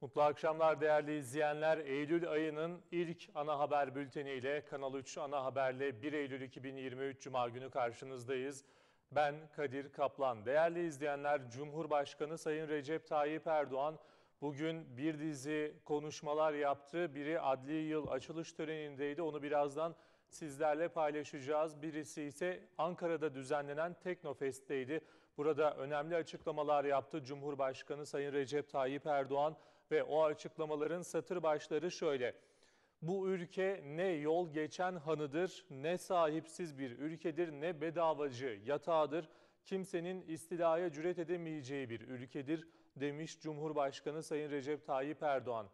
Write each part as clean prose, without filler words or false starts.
Mutlu akşamlar değerli izleyenler. Eylül ayının ilk ana haber bülteni ile Kanal 3 ana haberle 1 Eylül 2023 Cuma günü karşınızdayız. Ben Kadir Kaplan. Değerli izleyenler, Cumhurbaşkanı Sayın Recep Tayyip Erdoğan bugün bir dizi konuşmalar yaptı. Biri adli yıl açılış törenindeydi. Onu birazdan sizlerle paylaşacağız. Birisi ise Ankara'da düzenlenen Teknofest'teydi. Burada önemli açıklamalar yaptı Cumhurbaşkanı Sayın Recep Tayyip Erdoğan ve o açıklamaların satır başları şöyle: Bu ülke ne yol geçen hanıdır, ne sahipsiz bir ülkedir, ne bedavacı yatağıdır. Kimsenin istilaya cüret edemeyeceği bir ülkedir demiş Cumhurbaşkanı Sayın Recep Tayyip Erdoğan.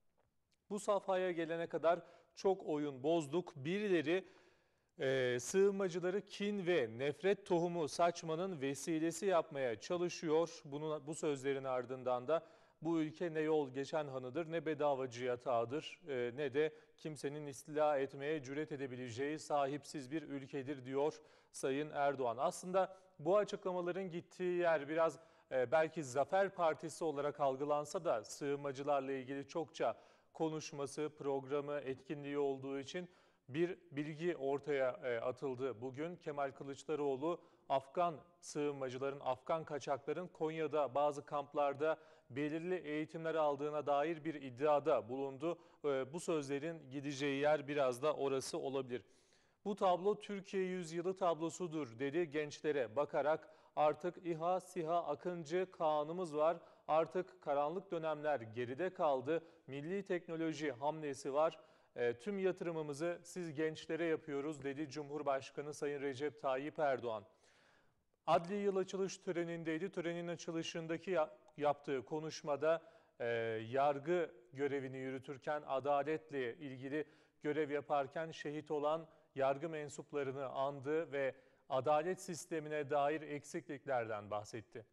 Bu safhaya gelene kadar çok oyun bozduk. Birileri sığınmacıları kin ve nefret tohumu saçmanın vesilesi yapmaya çalışıyor. Bu sözlerin ardından da bu ülke ne yol geçen hanıdır, ne bedavacı yatağıdır, ne de kimsenin istila etmeye cüret edebileceği sahipsiz bir ülkedir diyor Sayın Erdoğan. Aslında bu açıklamaların gittiği yer biraz belki Zafer Partisi olarak algılansa da sığınmacılarla ilgili çokça konuşması, programı, etkinliği olduğu için bir bilgi ortaya atıldı. Bugün Kemal Kılıçdaroğlu Afgan sığınmacıların, Afgan kaçakların Konya'da bazı kamplarda belirli eğitimler aldığına dair bir iddiada bulundu. Bu sözlerin gideceği yer biraz da orası olabilir. Bu tablo Türkiye yüzyılı tablosudur dedi gençlere bakarak. Artık İHA, SİHA, Akıncı Kaan'ımız var. Artık karanlık dönemler geride kaldı. Milli teknoloji hamlesi var. Tüm yatırımımızı siz gençlere yapıyoruz dedi Cumhurbaşkanı Sayın Recep Tayyip Erdoğan. Adli yıl açılış törenindeydi. Törenin açılışındaki yaptığı konuşmada yargı görevini yürütürken, adaletle ilgili görev yaparken şehit olan yargı mensuplarını andı ve adalet sistemine dair eksikliklerden bahsetti.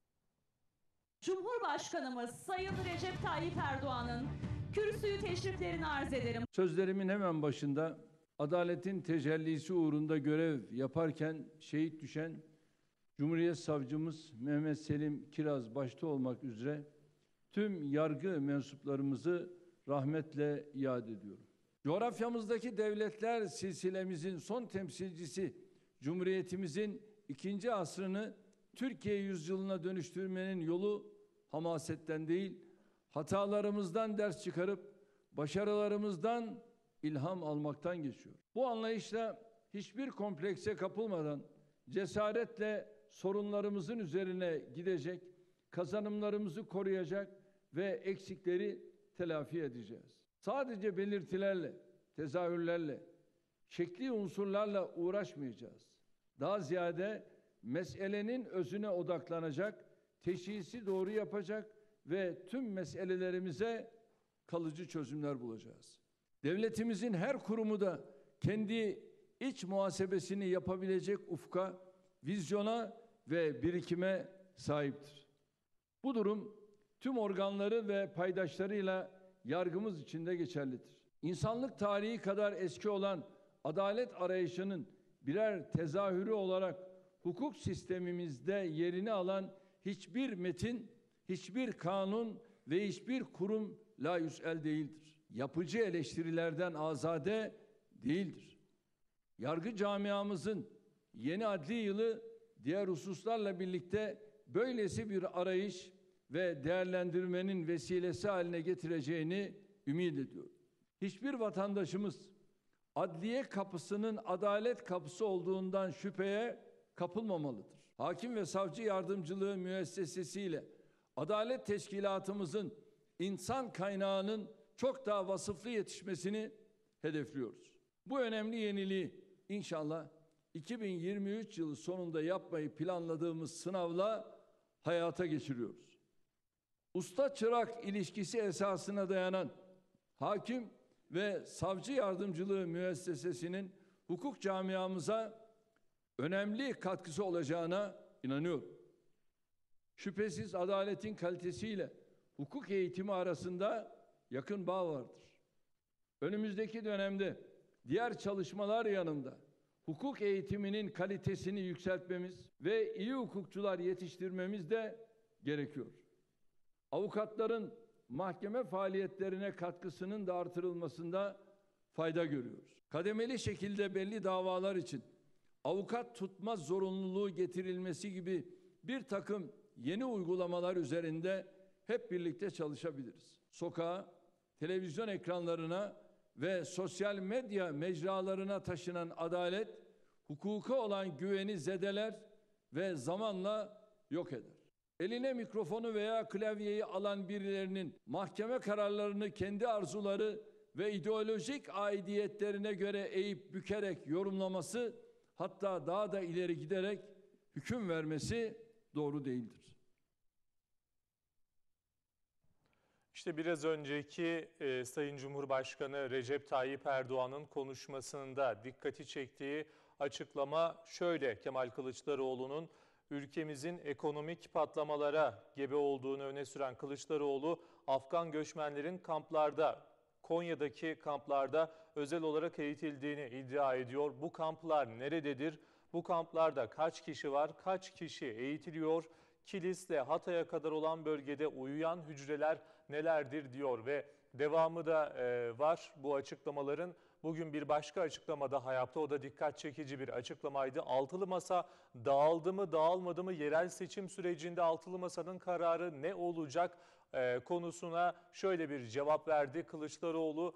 Cumhurbaşkanımız Sayın Recep Tayyip Erdoğan'ın kürsüyü teşriflerini arz ederim. Sözlerimin hemen başında adaletin tecellisi uğrunda görev yaparken şehit düşen Cumhuriyet Savcımız Mehmet Selim Kiraz başta olmak üzere tüm yargı mensuplarımızı rahmetle yad ediyorum. Coğrafyamızdaki devletler silsilemizin son temsilcisi Cumhuriyetimizin ikinci asrını Türkiye yüzyılına dönüştürmenin yolu hamasetten değil, hatalarımızdan ders çıkarıp başarılarımızdan ilham almaktan geçiyor. Bu anlayışla hiçbir komplekse kapılmadan cesaretle sorunlarımızın üzerine gidecek, kazanımlarımızı koruyacak ve eksikleri telafi edeceğiz. Sadece belirtilerle, tezahürlerle, şekli unsurlarla uğraşmayacağız. Daha ziyade meselenin özüne odaklanacak, teşhisi doğru yapacak ve tüm meselelerimize kalıcı çözümler bulacağız. Devletimizin her kurumu da kendi iç muhasebesini yapabilecek ufka, vizyona ve birikime sahiptir. Bu durum tüm organları ve paydaşlarıyla yargımız için de geçerlidir. İnsanlık tarihi kadar eski olan adalet arayışının birer tezahürü olarak hukuk sistemimizde yerini alan hiçbir metin, hiçbir kanun ve hiçbir kurum la yüsel değildir. Yapıcı eleştirilerden azade değildir. Yargı camiamızın yeni adli yılı diğer hususlarla birlikte böylesi bir arayış ve değerlendirmenin vesilesi haline getireceğini ümit ediyorum. Hiçbir vatandaşımız adliye kapısının adalet kapısı olduğundan şüpheye kapılmamalıdır. Hakim ve savcı yardımcılığı müessesesiyle adalet teşkilatımızın insan kaynağının çok daha vasıflı yetişmesini hedefliyoruz. Bu önemli yeniliği inşallah 2023 yılı sonunda yapmayı planladığımız sınavla hayata geçiriyoruz. Usta çırak ilişkisi esasına dayanan hakim ve savcı yardımcılığı müessesesinin hukuk camiamıza önemli katkısı olacağına inanıyorum. Şüphesiz adaletin kalitesiyle hukuk eğitimi arasında yakın bağ vardır. Önümüzdeki dönemde diğer çalışmalar yanında hukuk eğitiminin kalitesini yükseltmemiz ve iyi hukukçular yetiştirmemiz de gerekiyor. Avukatların mahkeme faaliyetlerine katkısının da artırılmasında fayda görüyoruz. Kademeli şekilde belli davalar için avukat tutma zorunluluğu getirilmesi gibi bir takım yeni uygulamalar üzerinde hep birlikte çalışabiliriz. Sokağa, televizyon ekranlarına ve sosyal medya mecralarına taşınan adalet, hukuka olan güveni zedeler ve zamanla yok eder. Eline mikrofonu veya klavyeyi alan birilerinin mahkeme kararlarını kendi arzuları ve ideolojik aidiyetlerine göre eğip bükerek yorumlaması, hatta daha da ileri giderek hüküm vermesi doğru değildir. İşte biraz önceki Sayın Cumhurbaşkanı Recep Tayyip Erdoğan'ın konuşmasında dikkati çektiği açıklama şöyle: Kemal Kılıçdaroğlu'nun ülkemizin ekonomik patlamalara gebe olduğunu öne süren Kılıçdaroğlu, Afgan göçmenlerin kamplarda, Konya'daki kamplarda özel olarak eğitildiğini iddia ediyor. Bu kamplar nerededir? Bu kamplarda kaç kişi var? Kaç kişi eğitiliyor? Kilis'le Hatay'a kadar olan bölgede uyuyan hücreler nelerdir diyor ve devamı da var bu açıklamaların. Bugün bir başka açıklama daha yaptı. O da dikkat çekici bir açıklamaydı. Altılı Masa dağıldı mı, dağılmadı mı? Yerel seçim sürecinde Altılı Masa'nın kararı ne olacak konusuna şöyle bir cevap verdi Kılıçdaroğlu.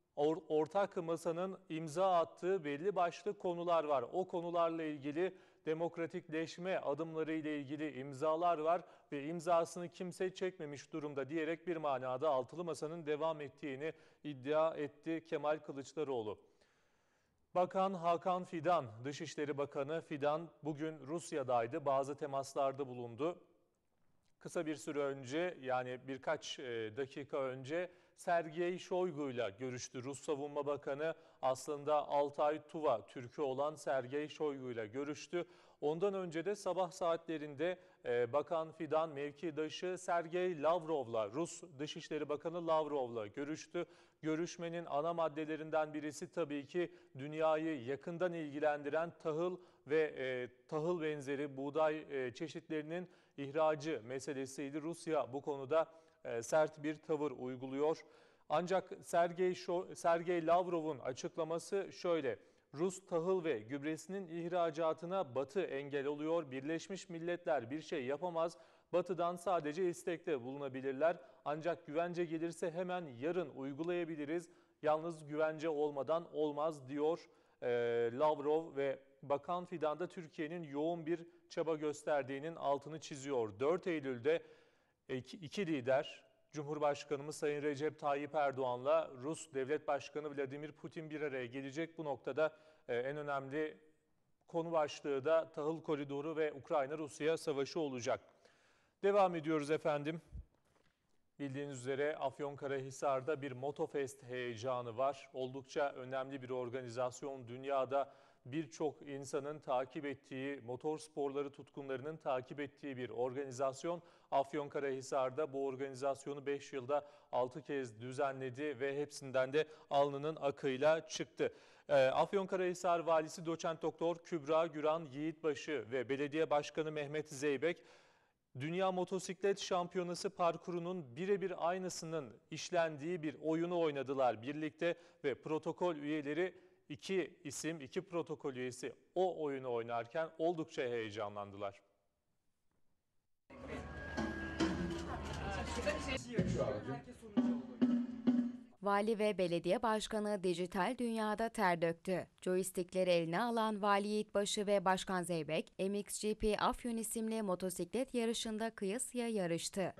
Ortak masanın imza attığı belli başlı konular var. O konularla ilgili demokratikleşme adımları ile ilgili imzalar var ve imzasını kimse çekmemiş durumda diyerek bir manada Altılı Masa'nın devam ettiğini iddia etti Kemal Kılıçdaroğlu. Bakan Hakan Fidan, Dışişleri Bakanı Fidan bugün Rusya'daydı. Bazı temaslarda bulundu. Kısa bir süre önce, yani birkaç dakika önce Sergey Shoigu'yla görüştü. Rus Savunma Bakanı aslında Altay Tuva Türk'ü olan Sergey Shoigu'yla görüştü. Ondan önce de sabah saatlerinde Bakan Fidan mevkidaşı Sergey Lavrov'la, Rus Dışişleri Bakanı Lavrov'la görüştü. Görüşmenin ana maddelerinden birisi tabii ki dünyayı yakından ilgilendiren tahıl ve tahıl benzeri buğday çeşitlerinin ihracı meselesiydi. Rusya bu konuda sert bir tavır uyguluyor. Ancak Sergey Lavrov'un açıklaması şöyle: Rus tahıl ve gübresinin ihracatına Batı engel oluyor. Birleşmiş Milletler bir şey yapamaz. Batı'dan sadece istekte bulunabilirler. Ancak güvence gelirse hemen yarın uygulayabiliriz. Yalnız güvence olmadan olmaz diyor Lavrov ve Bakan Fidan da Türkiye'nin yoğun bir çaba gösterdiğinin altını çiziyor. 4 Eylül'de iki lider, Cumhurbaşkanımız Sayın Recep Tayyip Erdoğan'la Rus Devlet Başkanı Vladimir Putin bir araya gelecek. Bu noktada en önemli konu başlığı da tahıl koridoru ve Ukrayna-Rusya savaşı olacak. Devam ediyoruz efendim. Bildiğiniz üzere Afyonkarahisar'da bir Motofest heyecanı var. Oldukça önemli bir organizasyon. Dünyada birçok insanın takip ettiği, motor sporları tutkunlarının takip ettiği bir organizasyon. Afyonkarahisar'da bu organizasyonu 5 yılda 6 kez düzenledi ve hepsinden de alnının akıyla çıktı. Afyonkarahisar Valisi Doçent Doktor Kübra Güran Yiğitbaşı ve Belediye Başkanı Mehmet Zeybek, Dünya Motosiklet Şampiyonası parkurunun birebir aynısının işlendiği bir oyunu oynadılar birlikte ve protokol üyeleri, iki protokol üyesi o oyunu oynarken oldukça heyecanlandılar. Vali ve belediye başkanı dijital dünyada ter döktü. Joystickleri eline alan Vali Yiğitbaşı ve Başkan Zeybek, MXGP Afyon isimli motosiklet yarışında kıyasıya yarıştı.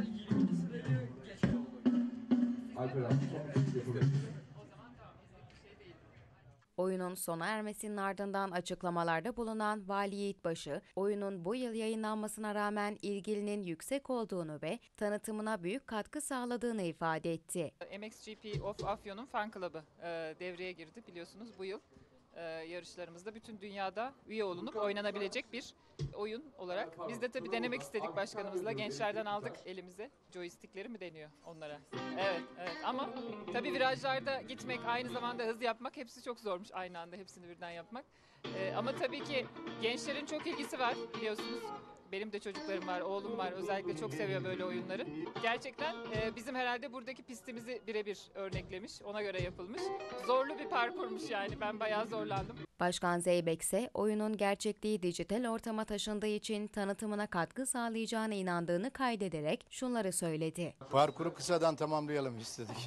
Oyunun sona ermesinin ardından açıklamalarda bulunan Vali Yiğitbaşı, oyunun bu yıl yayınlanmasına rağmen ilginin yüksek olduğunu ve tanıtımına büyük katkı sağladığını ifade etti. MXGP of Afyon'un fan club'ı devreye girdi biliyorsunuz bu yıl. Yarışlarımızda bütün dünyada üye olunup oynanabilecek bir oyun olarak. Biz de tabii denemek istedik başkanımızla. Gençlerden aldık elimize. Joystickleri mi deniyor onlara? Evet, evet. Ama tabii virajlarda gitmek, aynı zamanda hız yapmak hepsi çok zormuş aynı anda hepsini birden yapmak. Ama tabii ki gençlerin çok ilgisi var biliyorsunuz. Benim de çocuklarım var, oğlum var. Özellikle çok seviyor böyle oyunları. Gerçekten bizim herhalde buradaki pistimizi birebir örneklemiş. Ona göre yapılmış. Zorlu bir parkurmuş yani. Ben bayağı zorlandım. Başkan Zeybek ise oyunun gerçekliği dijital ortama taşındığı için tanıtımına katkı sağlayacağına inandığını kaydederek şunları söyledi. Parkuru kısadan tamamlayalım istedik.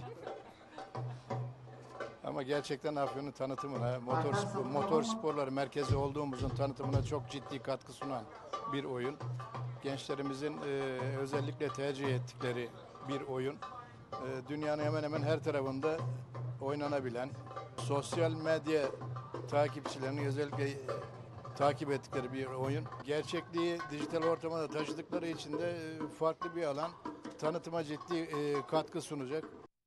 Ama gerçekten Afyon'un tanıtımına, motor sporları merkezi olduğumuzun tanıtımına çok ciddi katkı sunan bir oyun. Gençlerimizin özellikle tercih ettikleri bir oyun. Dünyanın hemen hemen her tarafında oynanabilen, sosyal medya takipçilerinin özellikle takip ettikleri bir oyun. Gerçekliği dijital ortama da taşıdıkları için de farklı bir alan, tanıtıma ciddi katkı sunacak.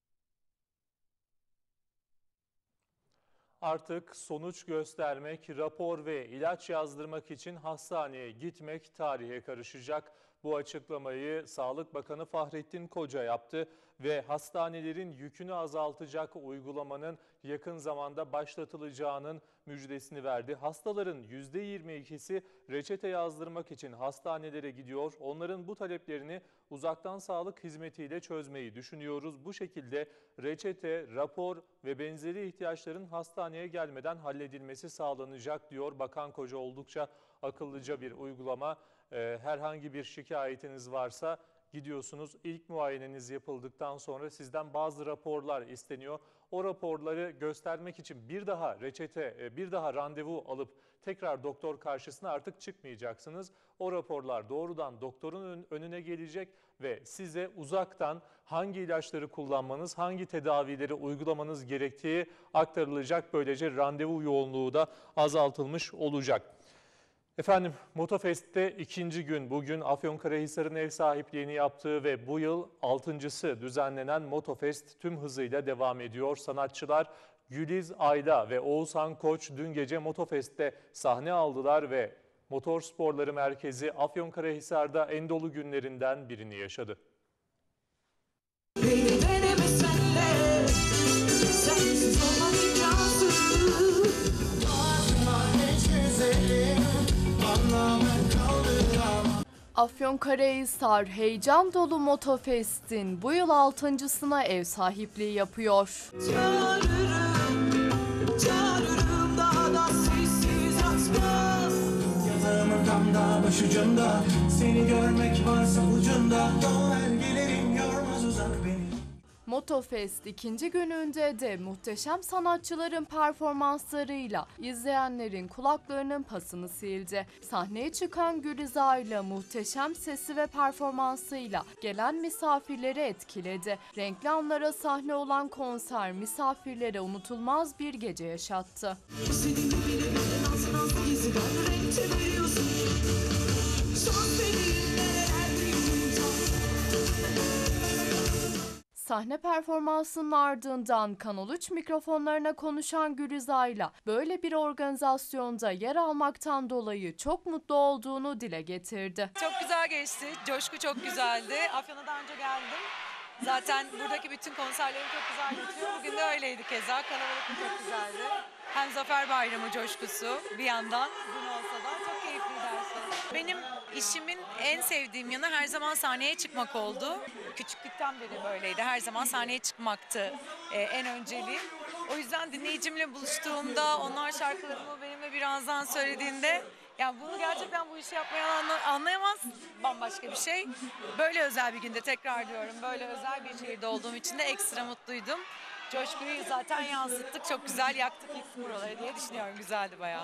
Artık sonuç göstermek, rapor ve ilaç yazdırmak için hastaneye gitmek tarihe karışacak. Bu açıklamayı Sağlık Bakanı Fahrettin Koca yaptı ve hastanelerin yükünü azaltacak uygulamanın yakın zamanda başlatılacağının müjdesini verdi. Hastaların %22'si reçete yazdırmak için hastanelere gidiyor. Onların bu taleplerini uzaktan sağlık hizmetiyle çözmeyi düşünüyoruz. Bu şekilde reçete, rapor ve benzeri ihtiyaçların hastaneye gelmeden halledilmesi sağlanacak diyor Bakan Koca. Oldukça akıllıca bir uygulama. Herhangi bir şikayetiniz varsa gidiyorsunuz. İlk muayeneniz yapıldıktan sonra sizden bazı raporlar isteniyor. O raporları göstermek için bir daha reçete, bir daha randevu alıp tekrar doktor karşısına artık çıkmayacaksınız. O raporlar doğrudan doktorun önüne gelecek ve size uzaktan hangi ilaçları kullanmanız, hangi tedavileri uygulamanız gerektiği aktarılacak. Böylece randevu yoğunluğu da azaltılmış olacak. Efendim, Motofest'te ikinci gün bugün Afyonkarahisar'ın ev sahipliğini yaptığı ve bu yıl 6.'sı düzenlenen Motofest tüm hızıyla devam ediyor. Sanatçılar Güliz Ayda ve Oğuzhan Koç dün gece Motofest'te sahne aldılar ve Motor Sporları Merkezi Afyonkarahisar'da en dolu günlerinden birini yaşadı. Afyonkarahisar heyecan dolu Motofest'in bu yıl 6.'sına ev sahipliği yapıyor. Çağırırım daha da sessiz atmaz. Yatağımın tam da başucunda, seni görmek varsa ucunda. Doğar gelirim görmez uzak beni. Motofest ikinci gününde de muhteşem sanatçıların performanslarıyla izleyenlerin kulaklarının pasını sildi. Sahneye çıkan Gülizar'la muhteşem sesi ve performansıyla gelen misafirleri etkiledi. Renkli anlara sahne olan konser misafirlere unutulmaz bir gece yaşattı. Sahne performansının ardından Kanal 3 mikrofonlarına konuşan Gülizar'la böyle bir organizasyonda yer almaktan dolayı çok mutlu olduğunu dile getirdi. Çok güzel geçti. Coşku çok güzeldi. Afyon'a daha önce geldim. Zaten buradaki bütün konserlerim çok güzel geçiyor. Bugün de öyleydi keza. Kalabalık çok güzeldi. Hem Zafer Bayramı coşkusu bir yandan gün olsa da çok keyifliydi her şey. Benim işimin en sevdiğim yanı her zaman sahneye çıkmak oldu. Küçüklükten beri böyleydi. Her zaman sahneye çıkmaktı en önceliğim. O yüzden dinleyicimle buluştuğumda, onlar şarkılarımı benimle birazdan söylediğinde, yani bunu gerçekten bu işi yapmayan anlayamaz, bambaşka bir şey. Böyle özel bir günde, tekrar diyorum, böyle özel bir şehirde olduğum için de ekstra mutluydum. Coşkuyu zaten yansıttık, çok güzel yaktık gittik buraları diye düşünüyorum. Güzeldi bayağı.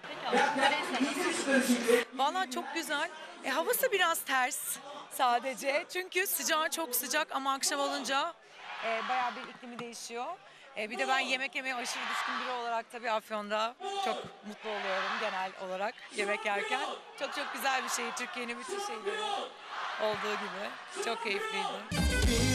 Vallahi çok güzel. Havası biraz ters sadece. Çünkü sıcağı çok sıcak ama akşam olunca bayağı bir iklimi değişiyor. Bir de ben yemek yemeye aşırı düşkün biri olarak tabii Afyon'da çok mutlu oluyorum genel olarak yemek yerken. Çok çok güzel bir şey. Türkiye'nin bütün şeyleri olduğu gibi. Çok keyifliydi.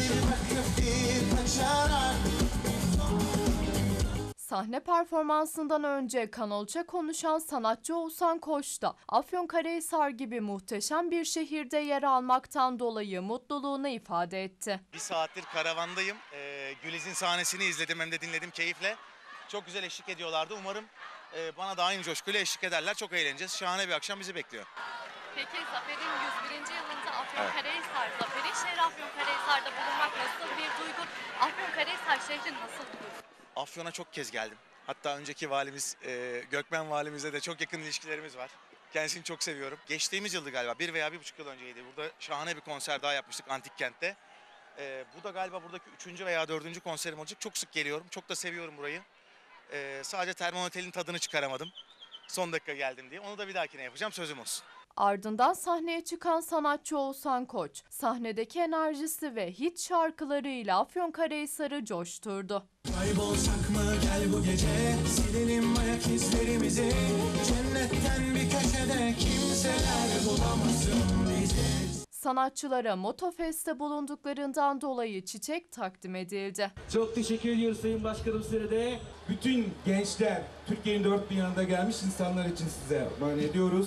Sahne performansından önce Kanal 3'e konuşan sanatçı Oğuzhan Koç da Afyonkarahisar gibi muhteşem bir şehirde yer almaktan dolayı mutluluğunu ifade etti. Bir saattir karavandayım. Güliz'in sahnesini izledim hem de dinledim keyifle. Çok güzel eşlik ediyorlardı. Umarım bana da aynı coşkuyla eşlik ederler. Çok eğleneceğiz. Şahane bir akşam bizi bekliyor. Peki Zafer'in 101. yılında Afyonkarahisar Zaferi, şehir Afyonkarahisar'da bulunmak nasıl bir duygu? Afyonkarahisar şehri nasıl buluyorsun? Afyon'a çok kez geldim. Hatta önceki valimiz Gökmen valimizle de çok yakın ilişkilerimiz var. Kendisini çok seviyorum. Geçtiğimiz yıldı galiba, 1 veya 1,5 yıl önceydi. Burada şahane bir konser daha yapmıştık Antik Kent'te. Bu da galiba buradaki 3. veya 4. konserim olacak. Çok sık geliyorum, çok da seviyorum burayı. Sadece Termal Otel'in tadını çıkaramadım. Son dakika geldim diye. Onu da bir dahakine yapacağım, sözüm olsun. Ardından sahneye çıkan sanatçı Oğuzhan Koç, sahnedeki enerjisi ve hit şarkılarıyla Afyonkarahisar'ı coşturdu. Kaybolsak mı gel bu gece, silelim ayak izlerimizi. Cennetten bir köşede kimseler bulamasın bizi. Sanatçılara Motofest'te bulunduklarından dolayı çiçek takdim edildi. Çok teşekkür ediyoruz Sayın Başkanım size de. Bütün gençler, Türkiye'nin dört bir yanında gelmiş insanlar için size emanet ediyoruz.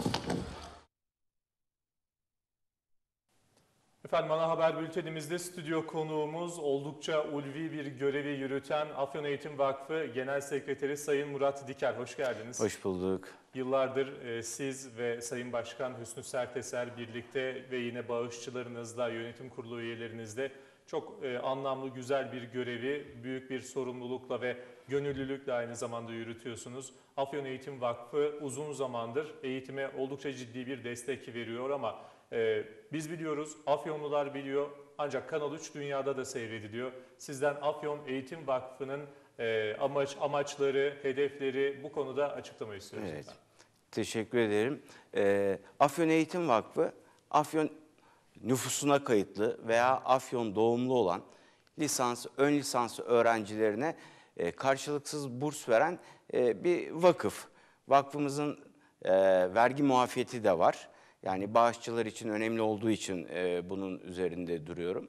Efendim, ana haber bültenimizde stüdyo konuğumuz oldukça ulvi bir görevi yürüten Afyon Eğitim Vakfı Genel Sekreteri Sayın Murat Diker. Hoş geldiniz. Hoş bulduk. Yıllardır siz ve Sayın Başkan Hüsnü Serteser birlikte ve yine bağışçılarınızla, yönetim kurulu üyelerinizle çok anlamlı, güzel bir görevi büyük bir sorumlulukla ve gönüllülükle aynı zamanda yürütüyorsunuz. Afyon Eğitim Vakfı uzun zamandır eğitime oldukça ciddi bir destek veriyor ama biz biliyoruz, Afyonlular biliyor, ancak Kanal 3 dünyada da seyrediliyor. Sizden Afyon Eğitim Vakfı'nın amaçları, hedefleri bu konuda açıklamayı istiyoruz. Evet, teşekkür ederim. Afyon Eğitim Vakfı, Afyon nüfusuna kayıtlı veya Afyon doğumlu olan ön lisans öğrencilerine karşılıksız burs veren bir vakıf. Vakfımızın vergi muafiyeti de var. Yani bağışçılar için önemli olduğu için bunun üzerinde duruyorum.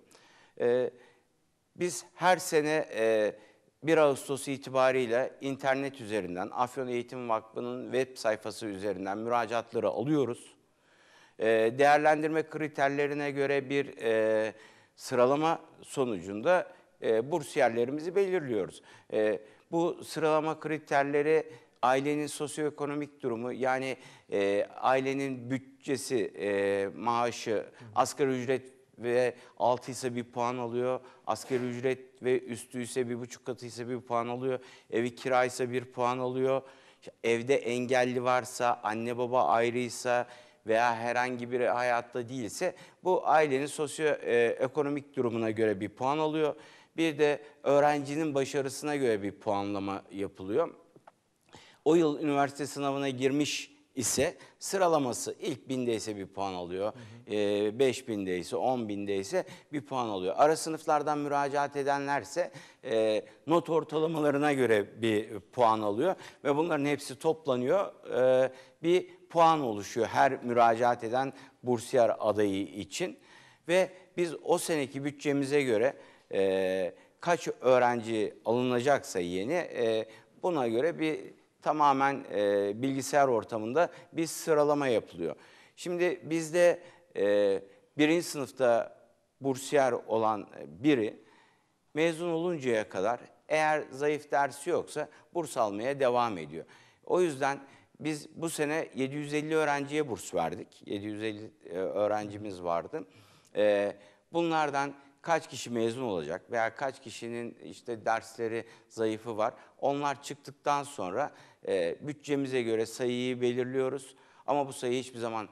Biz her sene 1 Ağustos itibariyle internet üzerinden Afyon Eğitim Vakfı'nın web sayfası üzerinden müracaatları alıyoruz. Değerlendirme kriterlerine göre bir sıralama sonucunda bursiyerlerimizi belirliyoruz. Bu sıralama kriterleri ailenin sosyoekonomik durumu, yani ailenin bütçesi, maaşı, asgari ücret ve altı ise bir puan alıyor. Asgari ücret ve üstü ise 1,5 katı ise 1 puan alıyor. Evi kiraysa 1 puan alıyor. Evde engelli varsa, anne baba ayrıysa veya herhangi biri hayatta değilse bu ailenin sosyoekonomik durumuna göre bir puan alıyor. Bir de öğrencinin başarısına göre bir puanlama yapılıyor. O yıl üniversite sınavına girmiş ise sıralaması ilk 1000'de ise bir puan alıyor. 5000'de ise 10.000'de ise bir puan alıyor. Ara sınıflardan müracaat edenlerse not ortalamalarına göre bir puan alıyor. Ve bunların hepsi toplanıyor. Bir puan oluşuyor her müracaat eden bursiyer adayı için. Ve biz o seneki bütçemize göre kaç öğrenci alınacaksa yeni buna göre bir tamamen bilgisayar ortamında bir sıralama yapılıyor. Şimdi bizde 1. sınıfta bursiyer olan biri mezun oluncaya kadar eğer zayıf dersi yoksa burs almaya devam ediyor. O yüzden biz bu sene 750 öğrenciye burs verdik. 750 öğrencimiz vardı. Bunlardan kaç kişi mezun olacak veya kaç kişinin işte dersleri zayıfı var. Onlar çıktıktan sonra bütçemize göre sayıyı belirliyoruz. Ama bu sayı hiçbir zaman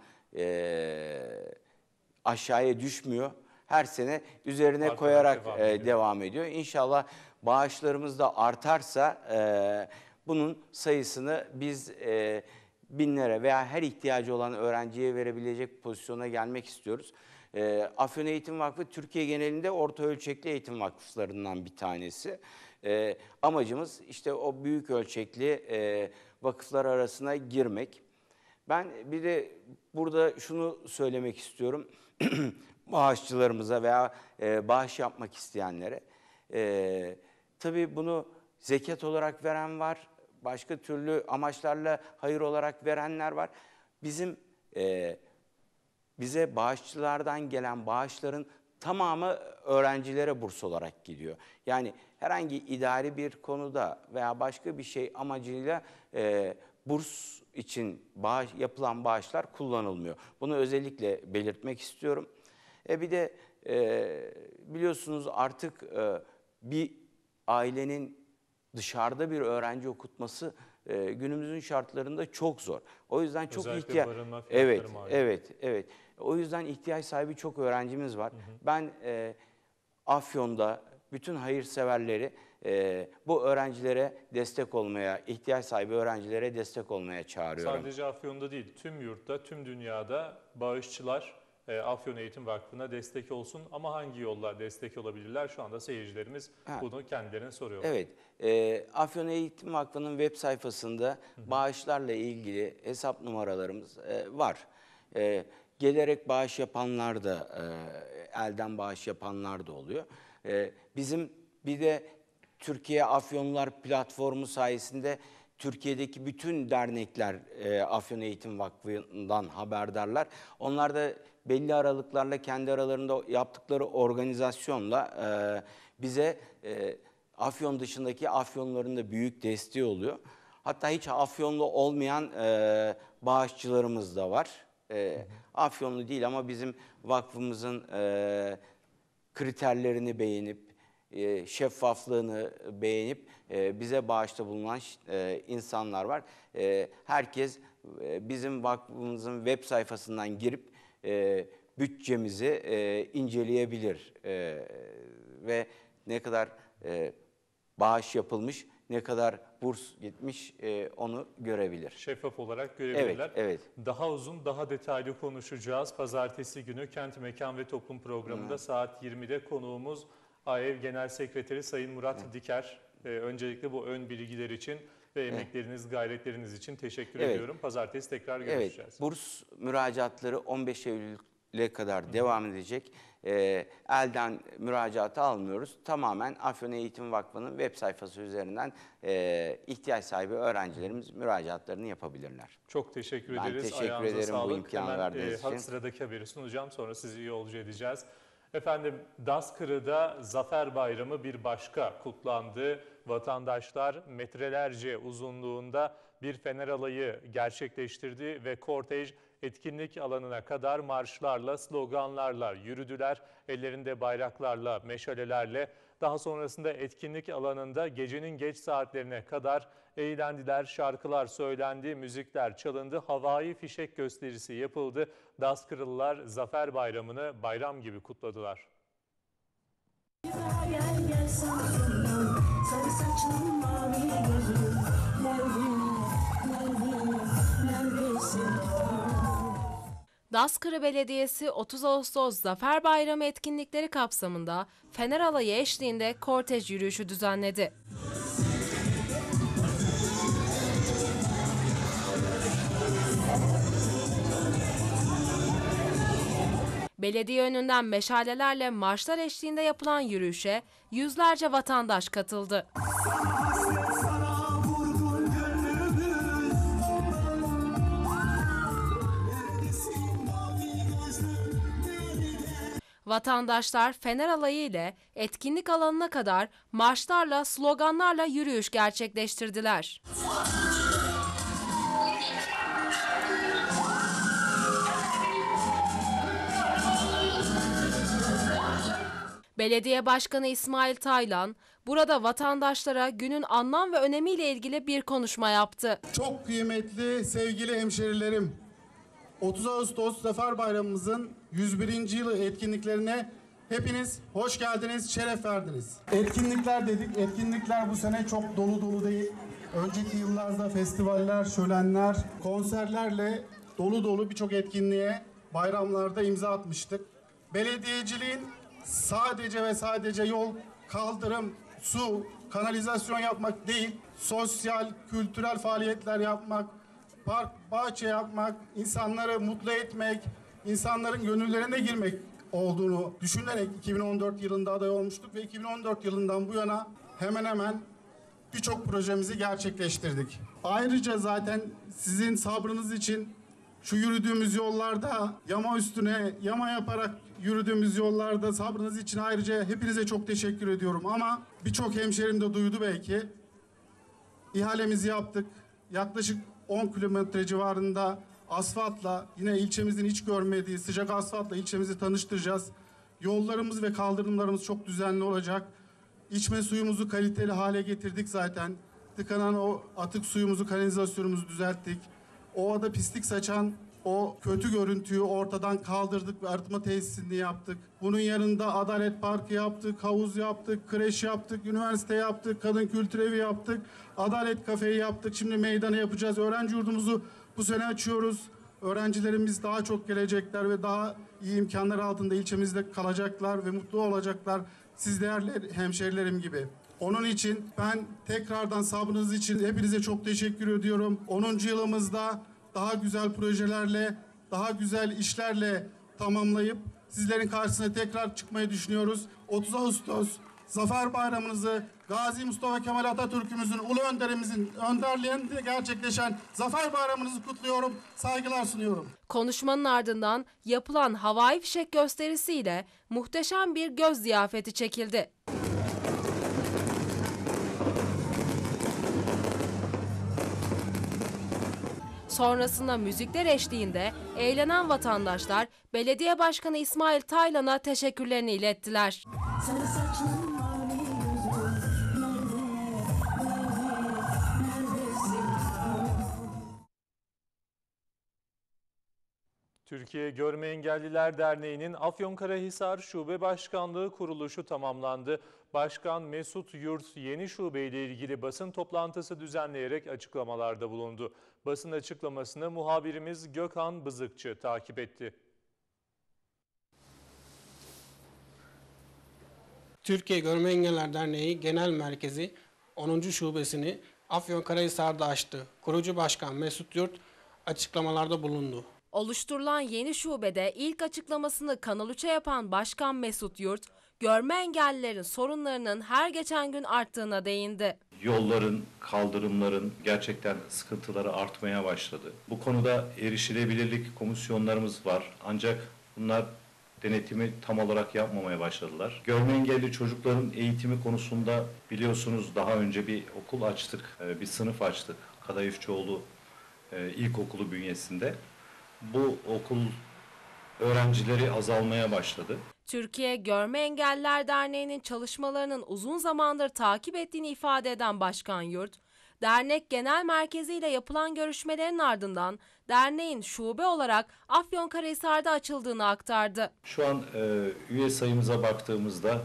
aşağıya düşmüyor. Her sene üzerine koyarak devam ediyor. İnşallah bağışlarımız da artarsa bunun sayısını biz binlere veya her ihtiyacı olan öğrenciye verebilecek pozisyona gelmek istiyoruz. Afyon Eğitim Vakfı Türkiye genelinde orta ölçekli eğitim vakıflarından bir tanesi. Amacımız işte o büyük ölçekli vakıflar arasına girmek. Ben bir de burada şunu söylemek istiyorum. Bağışçılarımıza veya bağış yapmak isteyenlere. Tabii bunu zekat olarak veren var. Başka türlü amaçlarla hayır olarak verenler var. Bizim bize bağışçılardan gelen bağışların tamamı öğrencilere burs olarak gidiyor. Yani herhangi idari bir konuda veya başka bir şey amacıyla burs için yapılan bağışlar kullanılmıyor. Bunu özellikle belirtmek istiyorum. Bir de biliyorsunuz artık bir ailenin dışarıda bir öğrenci okutması günümüzün şartlarında çok zor. O yüzden çok Özellikle barınma fiyatları malum. Evet. O yüzden ihtiyaç sahibi çok öğrencimiz var. Ben Afyon'da bütün hayırseverleri bu öğrencilere destek olmaya, ihtiyaç sahibi öğrencilere destek olmaya çağırıyorum. Sadece Afyon'da değil, tüm yurtta, tüm dünyada bağışçılar Afyon Eğitim Vakfı'na destek olsun. Ama hangi yolla destek olabilirler? Şu anda seyircilerimiz bunu kendilerine soruyorlar. Evet, Afyon Eğitim Vakfı'nın web sayfasında bağışlarla ilgili hesap numaralarımız var. Gelerek bağış yapanlar da, elden bağış yapanlar da oluyor. Bizim bir de Türkiye Afyonlular platformu sayesinde Türkiye'deki bütün dernekler Afyon Eğitim Vakfı'ndan haberdarlar. Onlar da belli aralıklarla kendi aralarında yaptıkları organizasyonla bize Afyon dışındaki Afyonluların da büyük desteği oluyor. Hatta hiç Afyonlu olmayan bağışçılarımız da var. Afyonlu değil ama bizim vakfımızın kriterlerini beğenip, şeffaflığını beğenip bize bağışta bulunan insanlar var. Herkes bizim vakfımızın web sayfasından girip bütçemizi inceleyebilir ve ne kadar bağış yapılmış, ne kadar burs gitmiş onu görebilir. Şeffaf olarak görebilirler. Evet. Daha uzun, daha detaylı konuşacağız. Pazartesi günü Kent Mekan ve Toplum programında saat 20'de konuğumuz AEV Genel Sekreteri Sayın Murat Diker. Öncelikle bu ön bilgiler için ve emekleriniz, gayretleriniz için teşekkür ediyorum. Pazartesi tekrar görüşeceğiz. Evet, burs müracaatları 15 Eylül'e kadar devam edecek. Elden müracaatı almıyoruz. Tamamen Afyon Eğitim Vakfı'nın web sayfası üzerinden ihtiyaç sahibi öğrencilerimiz müracaatlarını yapabilirler. Çok teşekkür Ben ederiz. teşekkür Ayağınıza ederim sağlık. bu imkanı verdiğiniz için. Sıradaki haberi sunacağım. Sonra sizi yolcu edeceğiz. Efendim, Daskırı'da Zafer Bayramı bir başka kutlandı. Vatandaşlar metrelerce uzunluğunda bir fener alayı gerçekleştirdi ve kortej etkinlik alanına kadar marşlarla, sloganlarla yürüdüler. Ellerinde bayraklarla, meşalelerle. Daha sonrasında etkinlik alanında gecenin geç saatlerine kadar eğlendiler, şarkılar söylendi, müzikler çalındı, havai fişek gösterisi yapıldı. Daskırılılar Zafer Bayramı'nı bayram gibi kutladılar. Daskırı Belediyesi 30 Ağustos Zafer Bayramı etkinlikleri kapsamında fener alayı eşliğinde kortej yürüyüşü düzenledi. Belediye önünden meşalelerle marşlar eşliğinde yapılan yürüyüşe yüzlerce vatandaş katıldı. Vatandaşlar fener alayı ile etkinlik alanına kadar marşlarla, sloganlarla yürüyüş gerçekleştirdiler. Belediye Başkanı İsmail Taylan, burada vatandaşlara günün anlam ve önemiyle ilgili bir konuşma yaptı. Çok kıymetli sevgili hemşerilerim, 30 Ağustos Zafer Bayramımızın 101. yılı etkinliklerine hepiniz hoş geldiniz, şeref verdiniz. Etkinlikler dedik, etkinlikler bu sene çok dolu değil. Önceki yıllarda festivaller, şölenler, konserlerle dolu birçok etkinliğe bayramlarda imza atmıştık. Belediyeciliğin sadece ve sadece yol, kaldırım, su, kanalizasyon yapmak değil, sosyal, kültürel faaliyetler yapmak, park, bahçe yapmak, insanları mutlu etmek, insanların gönüllerine girmek olduğunu düşünerek 2014 yılında aday olmuştuk ve 2014 yılından bu yana hemen hemen birçok projemizi gerçekleştirdik. Ayrıca zaten sizin sabrınız için şu yürüdüğümüz yollarda yama üstüne yama yaparak yürüdüğümüz yollarda sabrınız için ayrıca hepinize çok teşekkür ediyorum. Ama birçok hemşerim de duydu belki. İhalemizi yaptık. Yaklaşık 10 kilometre civarında asfaltla, yine ilçemizin hiç görmediği sıcak asfaltla ilçemizi tanıştıracağız. Yollarımız ve kaldırımlarımız çok düzenli olacak. İçme suyumuzu kaliteli hale getirdik zaten. Tıkanan o atık suyumuzu, kanalizasyonumuzu düzelttik. Ovada pislik saçan o kötü görüntüyü ortadan kaldırdık ve arıtma tesisini yaptık. Bunun yanında Adalet Parkı yaptık, havuz yaptık, kreş yaptık, üniversite yaptık, kadın kültür evi yaptık, Adalet Kafeyi yaptık. Şimdi meydanı yapacağız. Öğrenci yurdumuzu bu sene açıyoruz. Öğrencilerimiz daha çok gelecekler ve daha iyi imkanlar altında ilçemizde kalacaklar ve mutlu olacaklar. Siz değerli hemşerilerim gibi. Onun için ben tekrardan sabrınız için hepinize çok teşekkür ediyorum. 10. yılımızda daha güzel projelerle, daha güzel işlerle tamamlayıp sizlerin karşısına tekrar çıkmayı düşünüyoruz. 30 Ağustos Zafer Bayramınızı Gazi Mustafa Kemal Atatürk'ümüzün, ulu önderimizin önderliğinde gerçekleşen Zafer Bayramınızı kutluyorum, saygılar sunuyorum. Konuşmanın ardından yapılan havai fişek gösterisiyle muhteşem bir göz ziyafeti çekildi. Sonrasında müzikler eşliğinde eğlenen vatandaşlar Belediye Başkanı İsmail Taylan'a teşekkürlerini ilettiler. Türkiye Görme Engelliler Derneği'nin Afyonkarahisar Şube Başkanlığı kuruluşu tamamlandı. Başkan Mesut Yurt yeni şube ile ilgili basın toplantısı düzenleyerek açıklamalarda bulundu. Basın açıklamasını muhabirimiz Gökhan Bızıkçı takip etti. Türkiye Görme Engelliler Derneği Genel Merkezi 10. şubesini Afyonkarahisar'da açtı. Kurucu Başkan Mesut Yurt açıklamalarda bulundu. Oluşturulan yeni şubede ilk açıklamasını Kanal 3'e yapan Başkan Mesut Yurt, görme engellilerin sorunlarının her geçen gün arttığına değindi. Yolların, kaldırımların gerçekten sıkıntıları artmaya başladı. Bu konuda erişilebilirlik komisyonlarımız var. Ancak bunlar denetimi tam olarak yapmamaya başladılar. Görme engelli çocukların eğitimi konusunda biliyorsunuz daha önce bir okul açtık, bir sınıf açtık. Kadayıfçıoğlu İlkokulu bünyesinde. Bu okul öğrencileri azalmaya başladı. Türkiye Görme Engelliler Derneği'nin çalışmalarının uzun zamandır takip ettiğini ifade eden Başkan Yurt, dernek genel merkezi ile yapılan görüşmelerin ardından derneğin şube olarak Afyonkarahisar'da açıldığını aktardı. Şu an üye sayımıza baktığımızda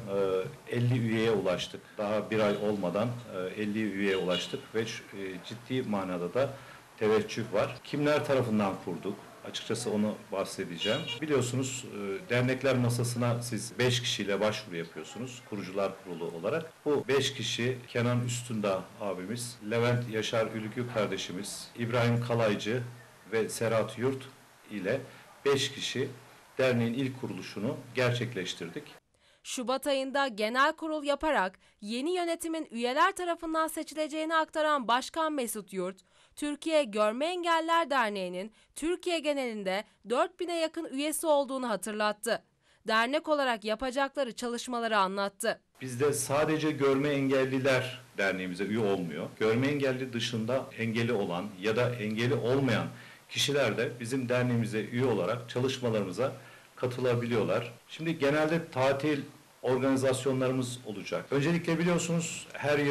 50 üyeye ulaştık. Daha bir ay olmadan 50 üyeye ulaştık ve ciddi manada da teveccüh var. Kimler tarafından kurduk? Açıkçası onu bahsedeceğim. Biliyorsunuz dernekler masasına siz 5 kişiyle başvuru yapıyorsunuz kurucular kurulu olarak. Bu 5 kişi Kenan Üstündağ abimiz, Levent Yaşar Ülgü kardeşimiz, İbrahim Kalaycı ve Serhat Yurt ile 5 kişi derneğin ilk kuruluşunu gerçekleştirdik. Şubat ayında genel kurul yaparak yeni yönetimin üyeler tarafından seçileceğini aktaran Başkan Mesut Yurt, Türkiye Görme Engelliler Derneği'nin Türkiye genelinde 4000'e yakın üyesi olduğunu hatırlattı. Dernek olarak yapacakları çalışmaları anlattı. Bizde sadece görme engelliler derneğimize üye olmuyor. Görme engelli dışında engeli olan ya da engeli olmayan kişiler de bizim derneğimize üye olarak çalışmalarımıza katılabiliyorlar. Şimdi genelde tatil organizasyonlarımız olacak. Öncelikle biliyorsunuz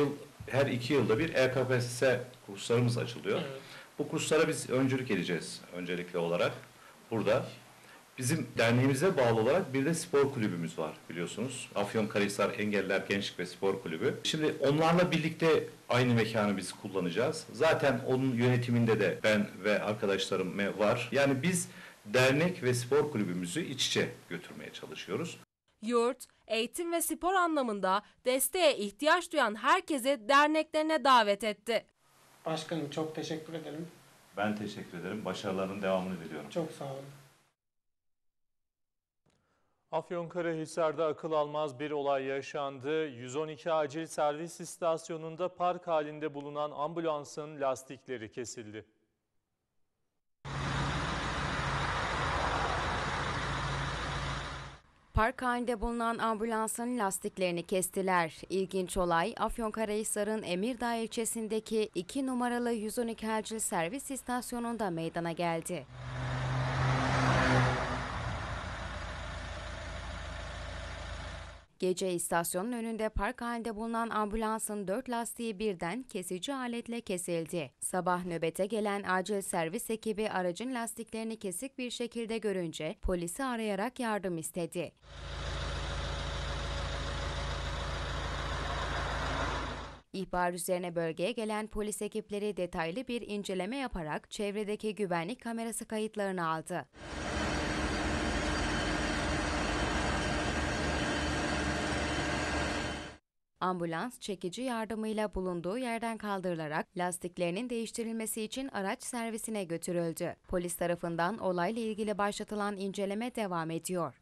her 2 yılda bir EKPSS kurslarımız açılıyor. Evet. Bu kurslara biz öncülük edeceğiz öncelikli olarak burada. Bizim derneğimize bağlı olarak bir de spor kulübümüz var biliyorsunuz. Afyonkarahisar Engelliler Gençlik ve Spor Kulübü. Şimdi onlarla birlikte aynı mekanı biz kullanacağız. Zaten onun yönetiminde de ben ve arkadaşlarım var. Yani biz dernek ve spor kulübümüzü iç içe götürmeye çalışıyoruz. Yurt, eğitim ve spor anlamında desteğe ihtiyaç duyan herkesi derneklerine davet etti. Başkanım çok teşekkür ederim. Ben teşekkür ederim. Başarılarının devamını diliyorum. Çok sağ olun. Afyonkarahisar'da akıl almaz bir olay yaşandı. 112 acil servis istasyonunda park halinde bulunan ambulansın lastikleri kesildi. Park halinde bulunan ambulansın lastiklerini kestiler. İlginç olay Afyonkarahisar'ın Emirdağ ilçesindeki 2 numaralı 112 acil servis istasyonunda meydana geldi. Gece istasyonun önünde park halinde bulunan ambulansın 4 lastiği birden kesici aletle kesildi. Sabah nöbete gelen acil servis ekibi aracın lastiklerini kesik bir şekilde görünce polisi arayarak yardım istedi. İhbar üzerine bölgeye gelen polis ekipleri detaylı bir inceleme yaparak çevredeki güvenlik kamerası kayıtlarını aldı. Ambulans çekici yardımıyla bulunduğu yerden kaldırılarak lastiklerinin değiştirilmesi için araç servisine götürüldü. Polis tarafından olayla ilgili başlatılan inceleme devam ediyor.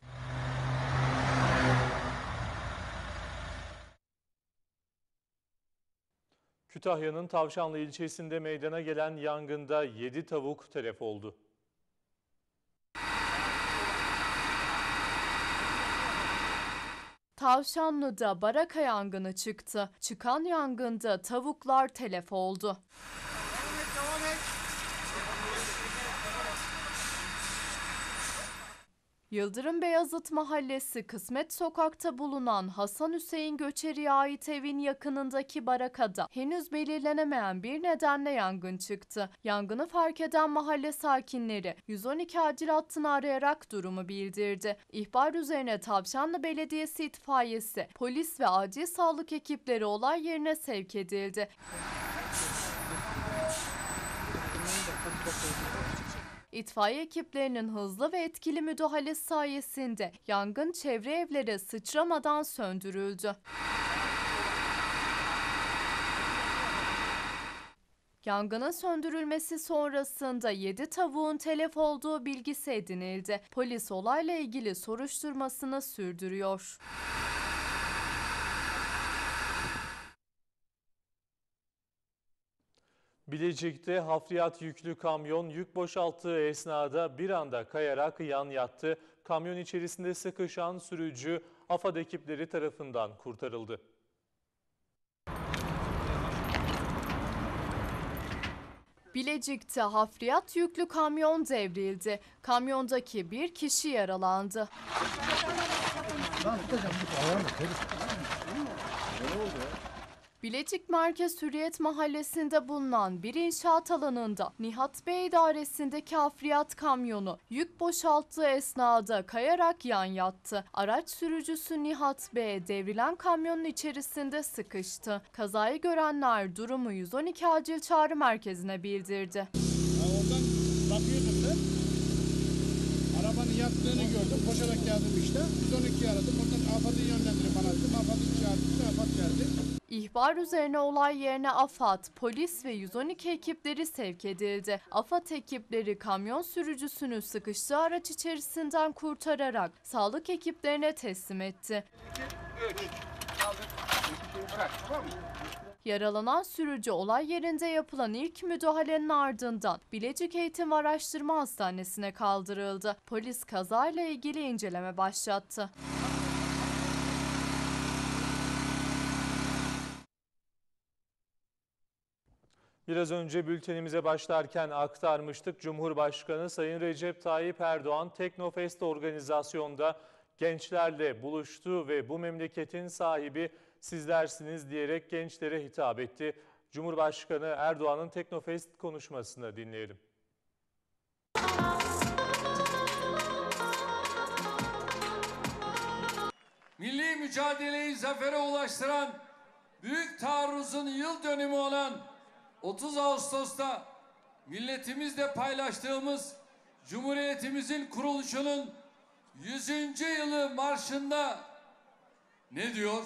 Kütahya'nın Tavşanlı ilçesinde meydana gelen yangında 7 tavuk telef oldu. Tavşanlı'da baraka yangını çıktı. Çıkan yangında tavuklar telef oldu. Yıldırım Beyazıt Mahallesi Kısmet Sokak'ta bulunan Hasan Hüseyin Göçeri'ye ait evin yakınındaki barakada henüz belirlenemeyen bir nedenle yangın çıktı. Yangını fark eden mahalle sakinleri 112 acil hattını arayarak durumu bildirdi. İhbar üzerine Tavşanlı Belediyesi itfaiyesi, polis ve acil sağlık ekipleri olay yerine sevk edildi. İtfaiye ekiplerinin hızlı ve etkili müdahalesi sayesinde yangın çevre evlere sıçramadan söndürüldü. Yangının söndürülmesi sonrasında 7 tavuğun telef olduğu bilgisi edinildi. Polis olayla ilgili soruşturmasını sürdürüyor. Bilecik'te hafriyat yüklü kamyon yük boşalttığı esnada bir anda kayarak yan yattı. Kamyon içerisinde sıkışan sürücü AFAD ekipleri tarafından kurtarıldı. Bilecik'te hafriyat yüklü kamyon devrildi. Kamyondaki bir kişi yaralandı. Bilecik Merkez Hürriyet Mahallesi'nde bulunan bir inşaat alanında Nihat Bey idaresindeki hafriyat kamyonu yük boşalttığı esnada kayarak yan yattı. Araç sürücüsü Nihat Bey devrilen kamyonun içerisinde sıkıştı. Kazayı görenler durumu 112 acil çağrı merkezine bildirdi. Oradan bakıyordum ben. Arabanın yattığını gördüm. Koşarak geldim işte. 112'yi aradım. Oradan AFAD'ı yönlendirip aradım. AFAD'ı çağırdım. AFAD geldi. İhbar üzerine olay yerine AFAD, polis ve 112 ekipleri sevk edildi. AFAD ekipleri kamyon sürücüsünü sıkıştığı araç içerisinden kurtararak sağlık ekiplerine teslim etti. 2, 3, kaldır. 2, tamam mı? Yaralanan sürücü olay yerinde yapılan ilk müdahalenin ardından Bilecik Eğitim ve Araştırma Hastanesi'ne kaldırıldı. Polis kazayla ilgili inceleme başlattı. Biraz önce bültenimize başlarken aktarmıştık. Cumhurbaşkanı Sayın Recep Tayyip Erdoğan Teknofest organizasyonda gençlerle buluştu ve bu memleketin sahibi sizlersiniz diyerek gençlere hitap etti. Cumhurbaşkanı Erdoğan'ın Teknofest konuşmasını dinleyelim. Milli mücadeleyi zafere ulaştıran büyük taarruzun yıl dönümü olan 30 Ağustos'ta milletimizle paylaştığımız Cumhuriyetimizin kuruluşunun 100. yılı marşında ne diyor?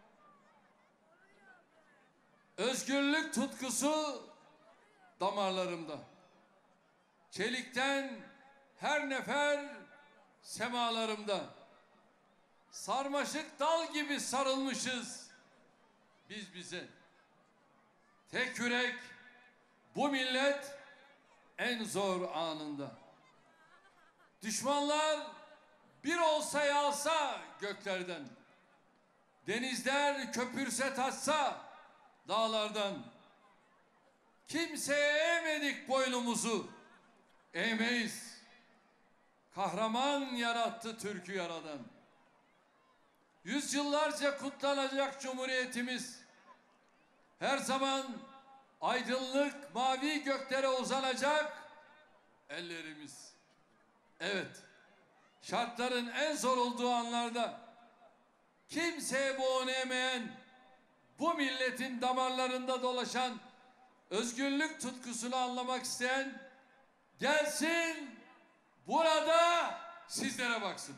Özgürlük tutkusu damarlarımda. Çelikten her nefer semalarımda. Sarmaşık dal gibi sarılmışız biz bize. Tek yürek bu millet en zor anında. Düşmanlar Bir olsa yağsa göklerden, denizler köpürse taşsa dağlardan, kimseye eğmedik boynumuzu, eğmeyiz. Kahraman yarattı Türk'ü yaradan. Yüzyıllarca kutlanacak Cumhuriyetimiz, her zaman aydınlık mavi göklere uzanacak ellerimiz. Evet, şartların en zor olduğu anlarda kimseye boyun eğmeyen, bu milletin damarlarında dolaşan özgürlük tutkusunu anlamak isteyen gelsin burada sizlere baksın.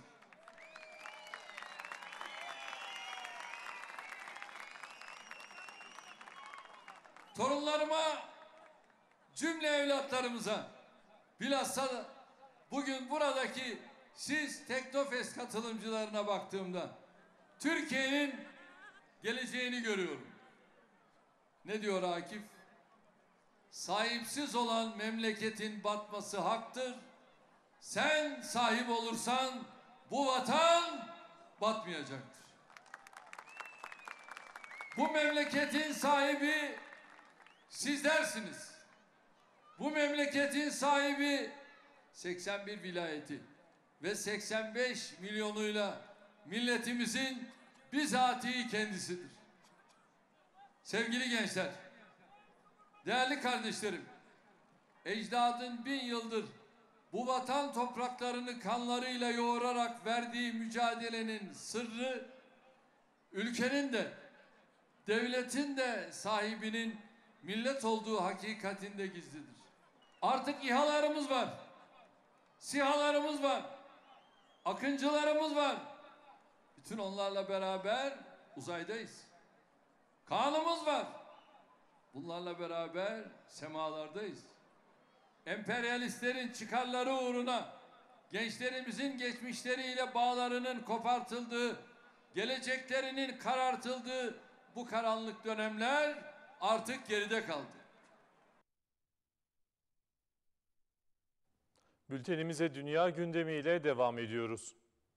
Torunlarıma, cümle evlatlarımıza, bilhassa bugün buradaki siz Teknofest katılımcılarına baktığımda Türkiye'nin geleceğini görüyorum. Ne diyor Akif? Sahipsiz olan memleketin batması haktır. Sen sahip olursan bu vatan batmayacaktır. Bu memleketin sahibi sizlersiniz. Bu memleketin sahibi 81 vilayeti ve 85 milyonuyla milletimizin bizatihi kendisidir. Sevgili gençler, değerli kardeşlerim, ecdadın 1000 yıldır bu vatan topraklarını kanlarıyla yoğurarak verdiği mücadelenin sırrı, ülkenin de, devletin de sahibinin millet olduğu hakikatinde gizlidir. Artık İHA'larımız var, SİHA'larımız var, Akıncılarımız var. Bütün onlarla beraber uzaydayız. Kaan'ımız var. Bunlarla beraber semalardayız. Emperyalistlerin çıkarları uğruna gençlerimizin geçmişleriyle bağlarının kopartıldığı, geleceklerinin karartıldığı bu karanlık dönemler artık geride kaldı. Bültenimize dünya gündemiyle devam ediyoruz.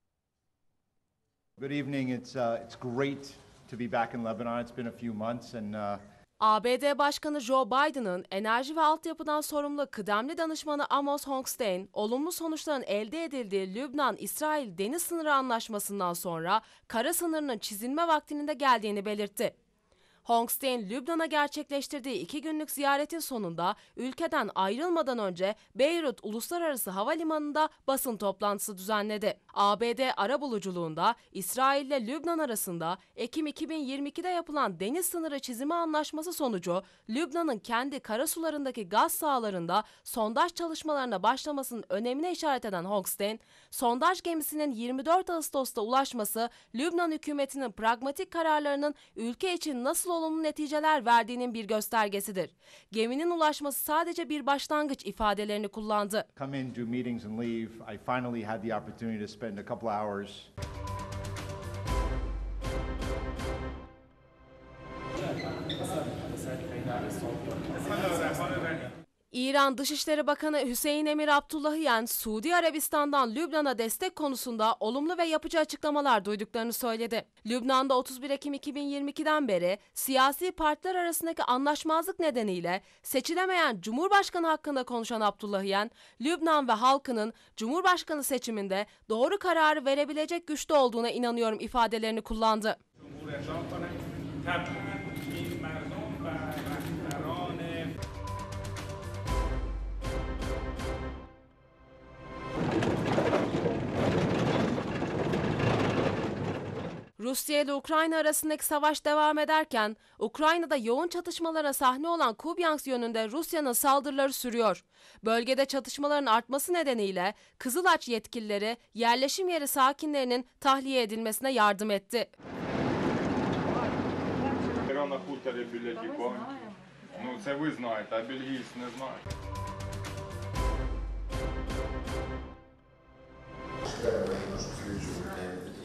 Good evening. It's great to be back in Lebanon. It's been a few months and ABD Başkanı Joe Biden'ın enerji ve altyapıdan sorumlu kıdemli danışmanı Amos Hochstein, olumlu sonuçların elde edildiği Lübnan-İsrail deniz sınırı anlaşmasından sonra kara sınırının çizilme vaktinin de geldiğini belirtti. Hochstein, Lübnan'a gerçekleştirdiği 2 günlük ziyaretin sonunda ülkeden ayrılmadan önce Beyrut Uluslararası Havalimanı'nda basın toplantısı düzenledi. ABD arabuluculuğunda İsrail ile Lübnan arasında Ekim 2022'de yapılan deniz sınırı çizimi anlaşması sonucu Lübnan'ın kendi karasularındaki gaz sahalarında sondaj çalışmalarına başlamasının önemine işaret eden Hochstein, sondaj gemisinin 24 Ağustos'ta ulaşması Lübnan hükümetinin pragmatik kararlarının ülke için nasıl olumlu neticeler verdiğinin bir göstergesidir. Geminin ulaşması sadece bir başlangıç ifadelerini kullandı. come in, do meetings and leave. I finally had the opportunity to spend a couple hours. İran Dışişleri Bakanı Hüseyin Emir Abdullahian, Suudi Arabistan'dan Lübnan'a destek konusunda olumlu ve yapıcı açıklamalar duyduklarını söyledi. Lübnan'da 31 Ekim 2022'den beri siyasi partiler arasındaki anlaşmazlık nedeniyle seçilemeyen Cumhurbaşkanı hakkında konuşan Abdullahian, Lübnan ve halkının Cumhurbaşkanı seçiminde doğru kararı verebilecek güçte olduğuna inanıyorum ifadelerini kullandı. Rusya ile Ukrayna arasındaki savaş devam ederken, Ukrayna'da yoğun çatışmalara sahne olan Kupiansk yönünde Rusya'nın saldırıları sürüyor. Bölgede çatışmaların artması nedeniyle Kızılaç yetkilileri yerleşim yeri sakinlerinin tahliye edilmesine yardım etti.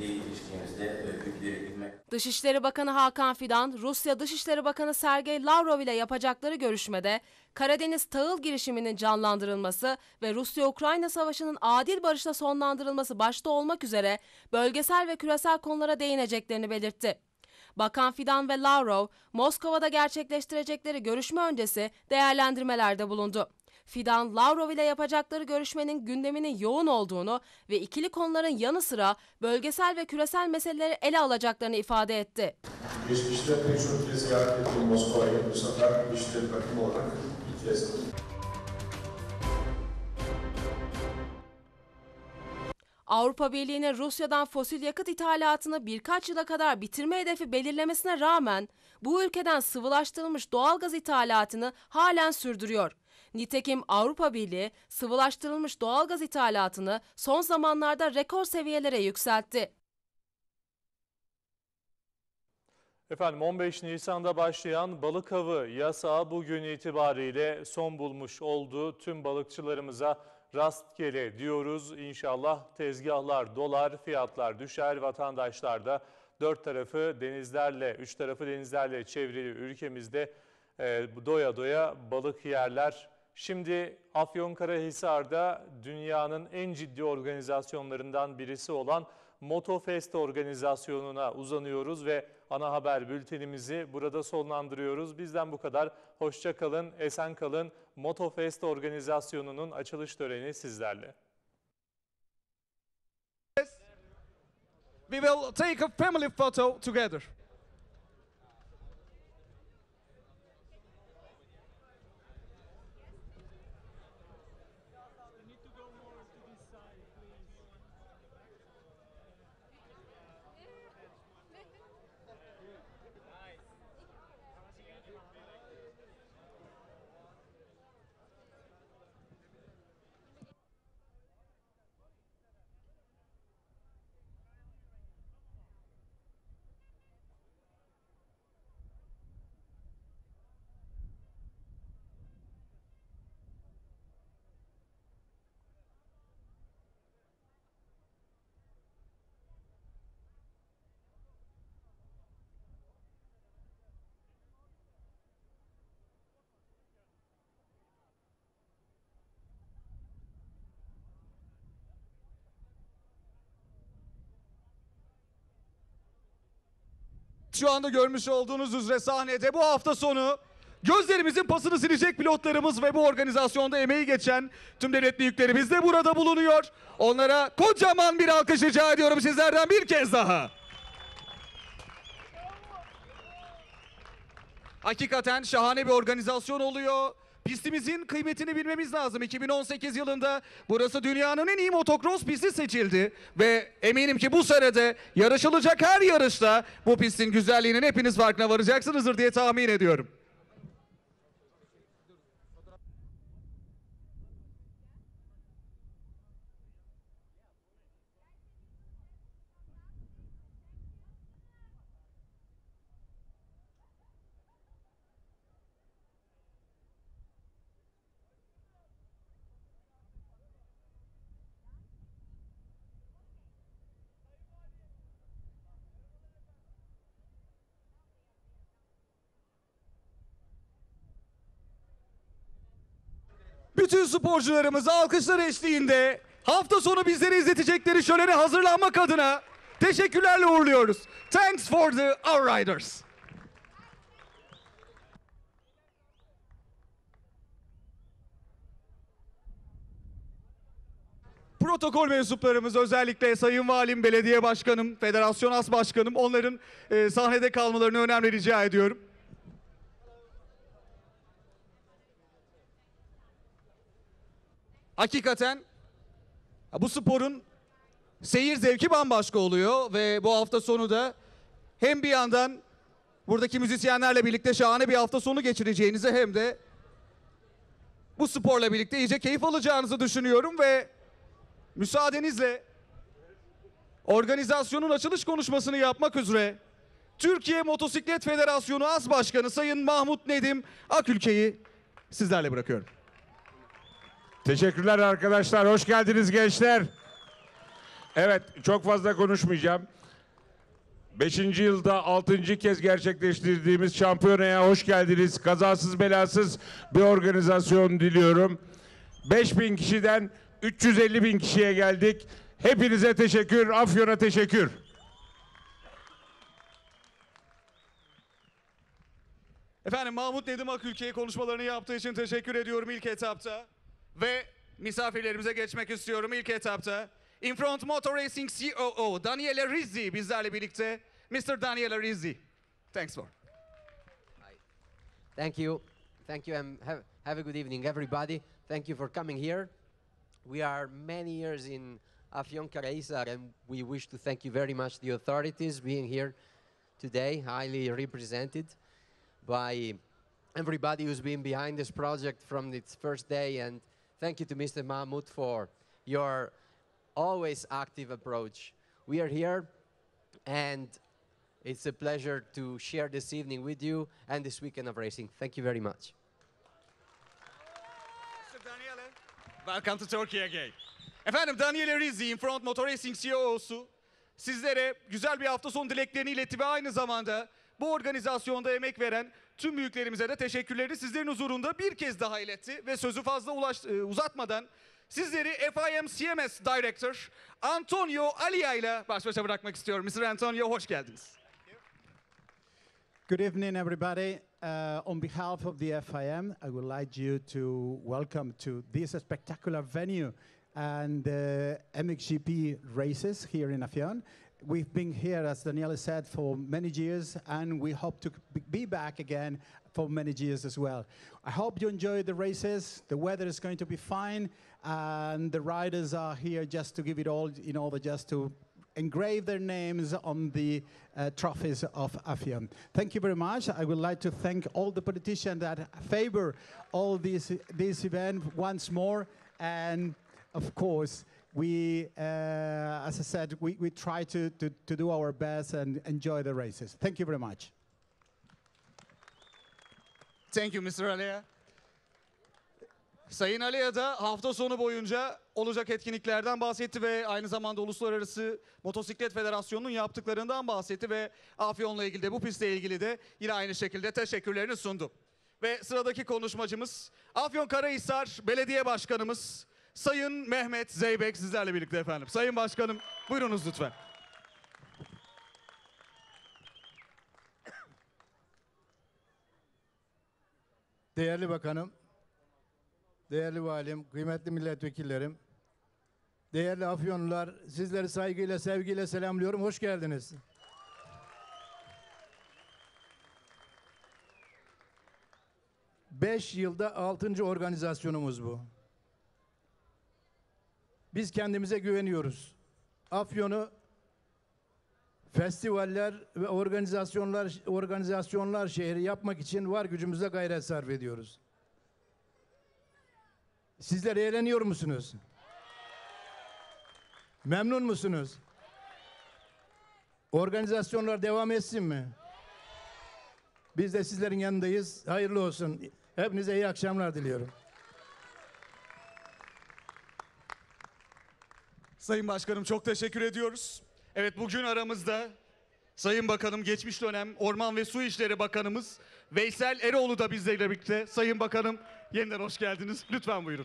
ikili ilişkimizde büyükleri bilmek. Dışişleri Bakanı Hakan Fidan, Rusya Dışişleri Bakanı Sergey Lavrov ile yapacakları görüşmede Karadeniz tahıl girişiminin canlandırılması ve Rusya-Ukrayna savaşının adil barışla sonlandırılması başta olmak üzere bölgesel ve küresel konulara değineceklerini belirtti. Bakan Fidan ve Lavrov, Moskova'da gerçekleştirecekleri görüşme öncesi değerlendirmelerde bulundu. Fidan, Lavrov ile yapacakları görüşmenin gündeminin yoğun olduğunu ve ikili konuların yanı sıra bölgesel ve küresel meseleleri ele alacaklarını ifade etti. Geçmişte pek çok kez ziyaret ettiğim Moskova'ya bu sefer Dışişleri Bakanı olarak ilk kez. Avrupa Birliği'nin Rusya'dan fosil yakıt ithalatını birkaç yıla kadar bitirme hedefi belirlemesine rağmen bu ülkeden sıvılaştırılmış doğalgaz ithalatını halen sürdürüyor. Nitekim Avrupa Birliği sıvılaştırılmış doğalgaz ithalatını son zamanlarda rekor seviyelere yükseltti. Efendim 15 Nisan'da başlayan balık avı yasağı bugün itibariyle son bulmuş oldu. Tüm balıkçılarımıza rastgele diyoruz. İnşallah tezgahlar dolar, fiyatlar düşer. Vatandaşlar da dört tarafı denizlerle, üç tarafı denizlerle çevrili ülkemizde doya doya balık yerler. Şimdi Afyonkarahisar'da dünyanın en ciddi organizasyonlarından birisi olan Motofest organizasyonuna uzanıyoruz ve ana haber bültenimizi burada sonlandırıyoruz. Bizden bu kadar. Hoşça kalın, esen kalın. Motofest organizasyonunun açılış töreni sizlerle. We will take a family photo together. Şu anda görmüş olduğunuz üzere sahnede bu hafta sonu gözlerimizin pasını silecek pilotlarımız ve bu organizasyonda emeği geçen tüm devlet büyüklerimiz de burada bulunuyor. Onlara kocaman bir alkış rica ediyorum sizlerden bir kez daha. Hakikaten şahane bir organizasyon oluyor. Pistimizin kıymetini bilmemiz lazım. 2018 yılında burası dünyanın en iyi motokros pisti seçildi. Ve eminim ki bu senede yarışılacak her yarışta bu pistin güzelliğinin hepiniz farkına varacaksınızdır diye tahmin ediyorum. Bütün sporcularımızı alkışlar eşliğinde hafta sonu bizlere izletecekleri şölene hazırlanmak adına teşekkürlerle uğurluyoruz. Thanks for the Outriders. Protokol mensuplarımız, özellikle Sayın Valim, Belediye Başkanım, Federasyon As Başkanım, onların sahnede kalmalarını önemli rica ediyorum. Hakikaten bu sporun seyir zevki bambaşka oluyor ve bu hafta sonu da hem bir yandan buradaki müzisyenlerle birlikte şahane bir hafta sonu geçireceğinizi hem de bu sporla birlikte iyice keyif alacağınızı düşünüyorum ve müsaadenizle organizasyonun açılış konuşmasını yapmak üzere Türkiye Motosiklet Federasyonu As Başkanı Sayın Mahmut Nedim Akülke'yi sizlerle bırakıyorum. Teşekkürler arkadaşlar. Hoş geldiniz gençler. Evet, çok fazla konuşmayacağım. 5. yılda 6. kez gerçekleştirdiğimiz şampiyonaya hoş geldiniz. Kazasız belasız bir organizasyon diliyorum. 5.000 kişiden 350.000 kişiye geldik. Hepinize teşekkür, Afyon'a teşekkür. Efendim Mahmut Nedim Akülke'ye konuşmalarını yaptığı için teşekkür ediyorum ilk etapta. Ve misafirlerimize geçmek istiyorum ilk etapta. Infront Motor Racing COO Daniele Rizzi bizlerle birlikte. Mr. Daniele Rizzi. Thanks for. Thank you. Thank you and have a good evening everybody. Thank you for coming here. We are many years in Afyonkarahisar and we wish to thank you very much the authorities being here today, highly represented by everybody who's been behind this project from its first day, and thank you to Mr. Mahmoud for your always active approach. We are here and it's a pleasure to share this evening with you and this weekend of racing. Thank you very much. Mr. Daniele, welcome to Turkey again. Efendim Daniele Rizzi, Infront Motor Racing CEO'su sizlere güzel bir hafta sonu dileklerini iletti ve aynı zamanda bu organizasyonda emek veren tüm büyüklerimize de teşekkürlerini sizlerin huzurunda bir kez daha iletti ve sözü fazla uzatmadan sizleri FIM CMS Director Antonio Alia ile baş başa bırakmak istiyorum. Mr. Antonio, hoş geldiniz. Good evening, everybody. On behalf of the FIM, I would like you to welcome to this spectacular venue and MXGP races here in Afyon. We've been here, as Daniele said, for many years, and we hope to be back again for many years as well. I hope you enjoy the races. The weather is going to be fine, and the riders are here just to give it all in order just to engrave their names on the trophies of Afyon. Thank you very much. I would like to thank all the politicians that favor all this event once more, and of course, we, as I said, we try to do our best and enjoy the races. Thank you very much. Thank you Mr. Alia. Sayın Alia da hafta sonu boyunca olacak etkinliklerden bahsetti ve aynı zamanda Uluslararası Motosiklet Federasyonu'nun yaptıklarından bahsetti ve Afyon'la ilgili de bu pistle ilgili de yine aynı şekilde teşekkürlerini sundu. Ve sıradaki konuşmacımız Afyonkarahisar Belediye Başkanımız Sayın Mehmet Zeybek sizlerle birlikte efendim. Sayın Başkanım buyurunuz lütfen. Değerli Bakanım, değerli Valim, kıymetli milletvekillerim, değerli Afyonlular, sizleri saygıyla, sevgiyle selamlıyorum. Hoş geldiniz. Beş yılda 6. organizasyonumuz bu. Biz kendimize güveniyoruz. Afyon'u festivaller ve organizasyonlar şehri yapmak için var gücümüzle gayret sarf ediyoruz. Sizler eğleniyor musunuz? Memnun musunuz? Organizasyonlar devam etsin mi? Biz de sizlerin yanındayız. Hayırlı olsun. Hepinize iyi akşamlar diliyorum. Sayın Başkanım çok teşekkür ediyoruz. Evet bugün aramızda Sayın Bakanım geçmiş dönem Orman ve Su İşleri Bakanımız Veysel Eroğlu da bizlerle birlikte. Sayın Bakanım yeniden hoş geldiniz. Lütfen buyurun.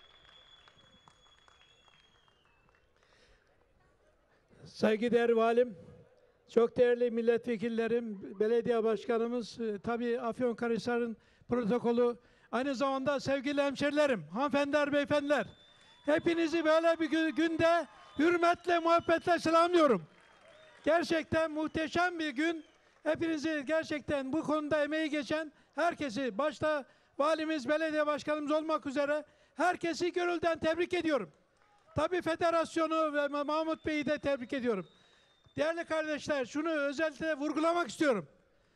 Saygıdeğer Valim, çok değerli milletvekillerim, belediye başkanımız, tabii Afyonkarahisar'ın protokolü, aynı zamanda sevgili hemşerilerim, hanımefendiler, beyefendiler, hepinizi böyle bir günde hürmetle, muhabbetle selamlıyorum. Gerçekten muhteşem bir gün. Hepinizi gerçekten bu konuda emeği geçen herkesi, başta valimiz, belediye başkanımız olmak üzere herkesi gönülden tebrik ediyorum. Tabii federasyonu ve Mahmut Bey'i de tebrik ediyorum. Değerli kardeşler, şunu özellikle vurgulamak istiyorum.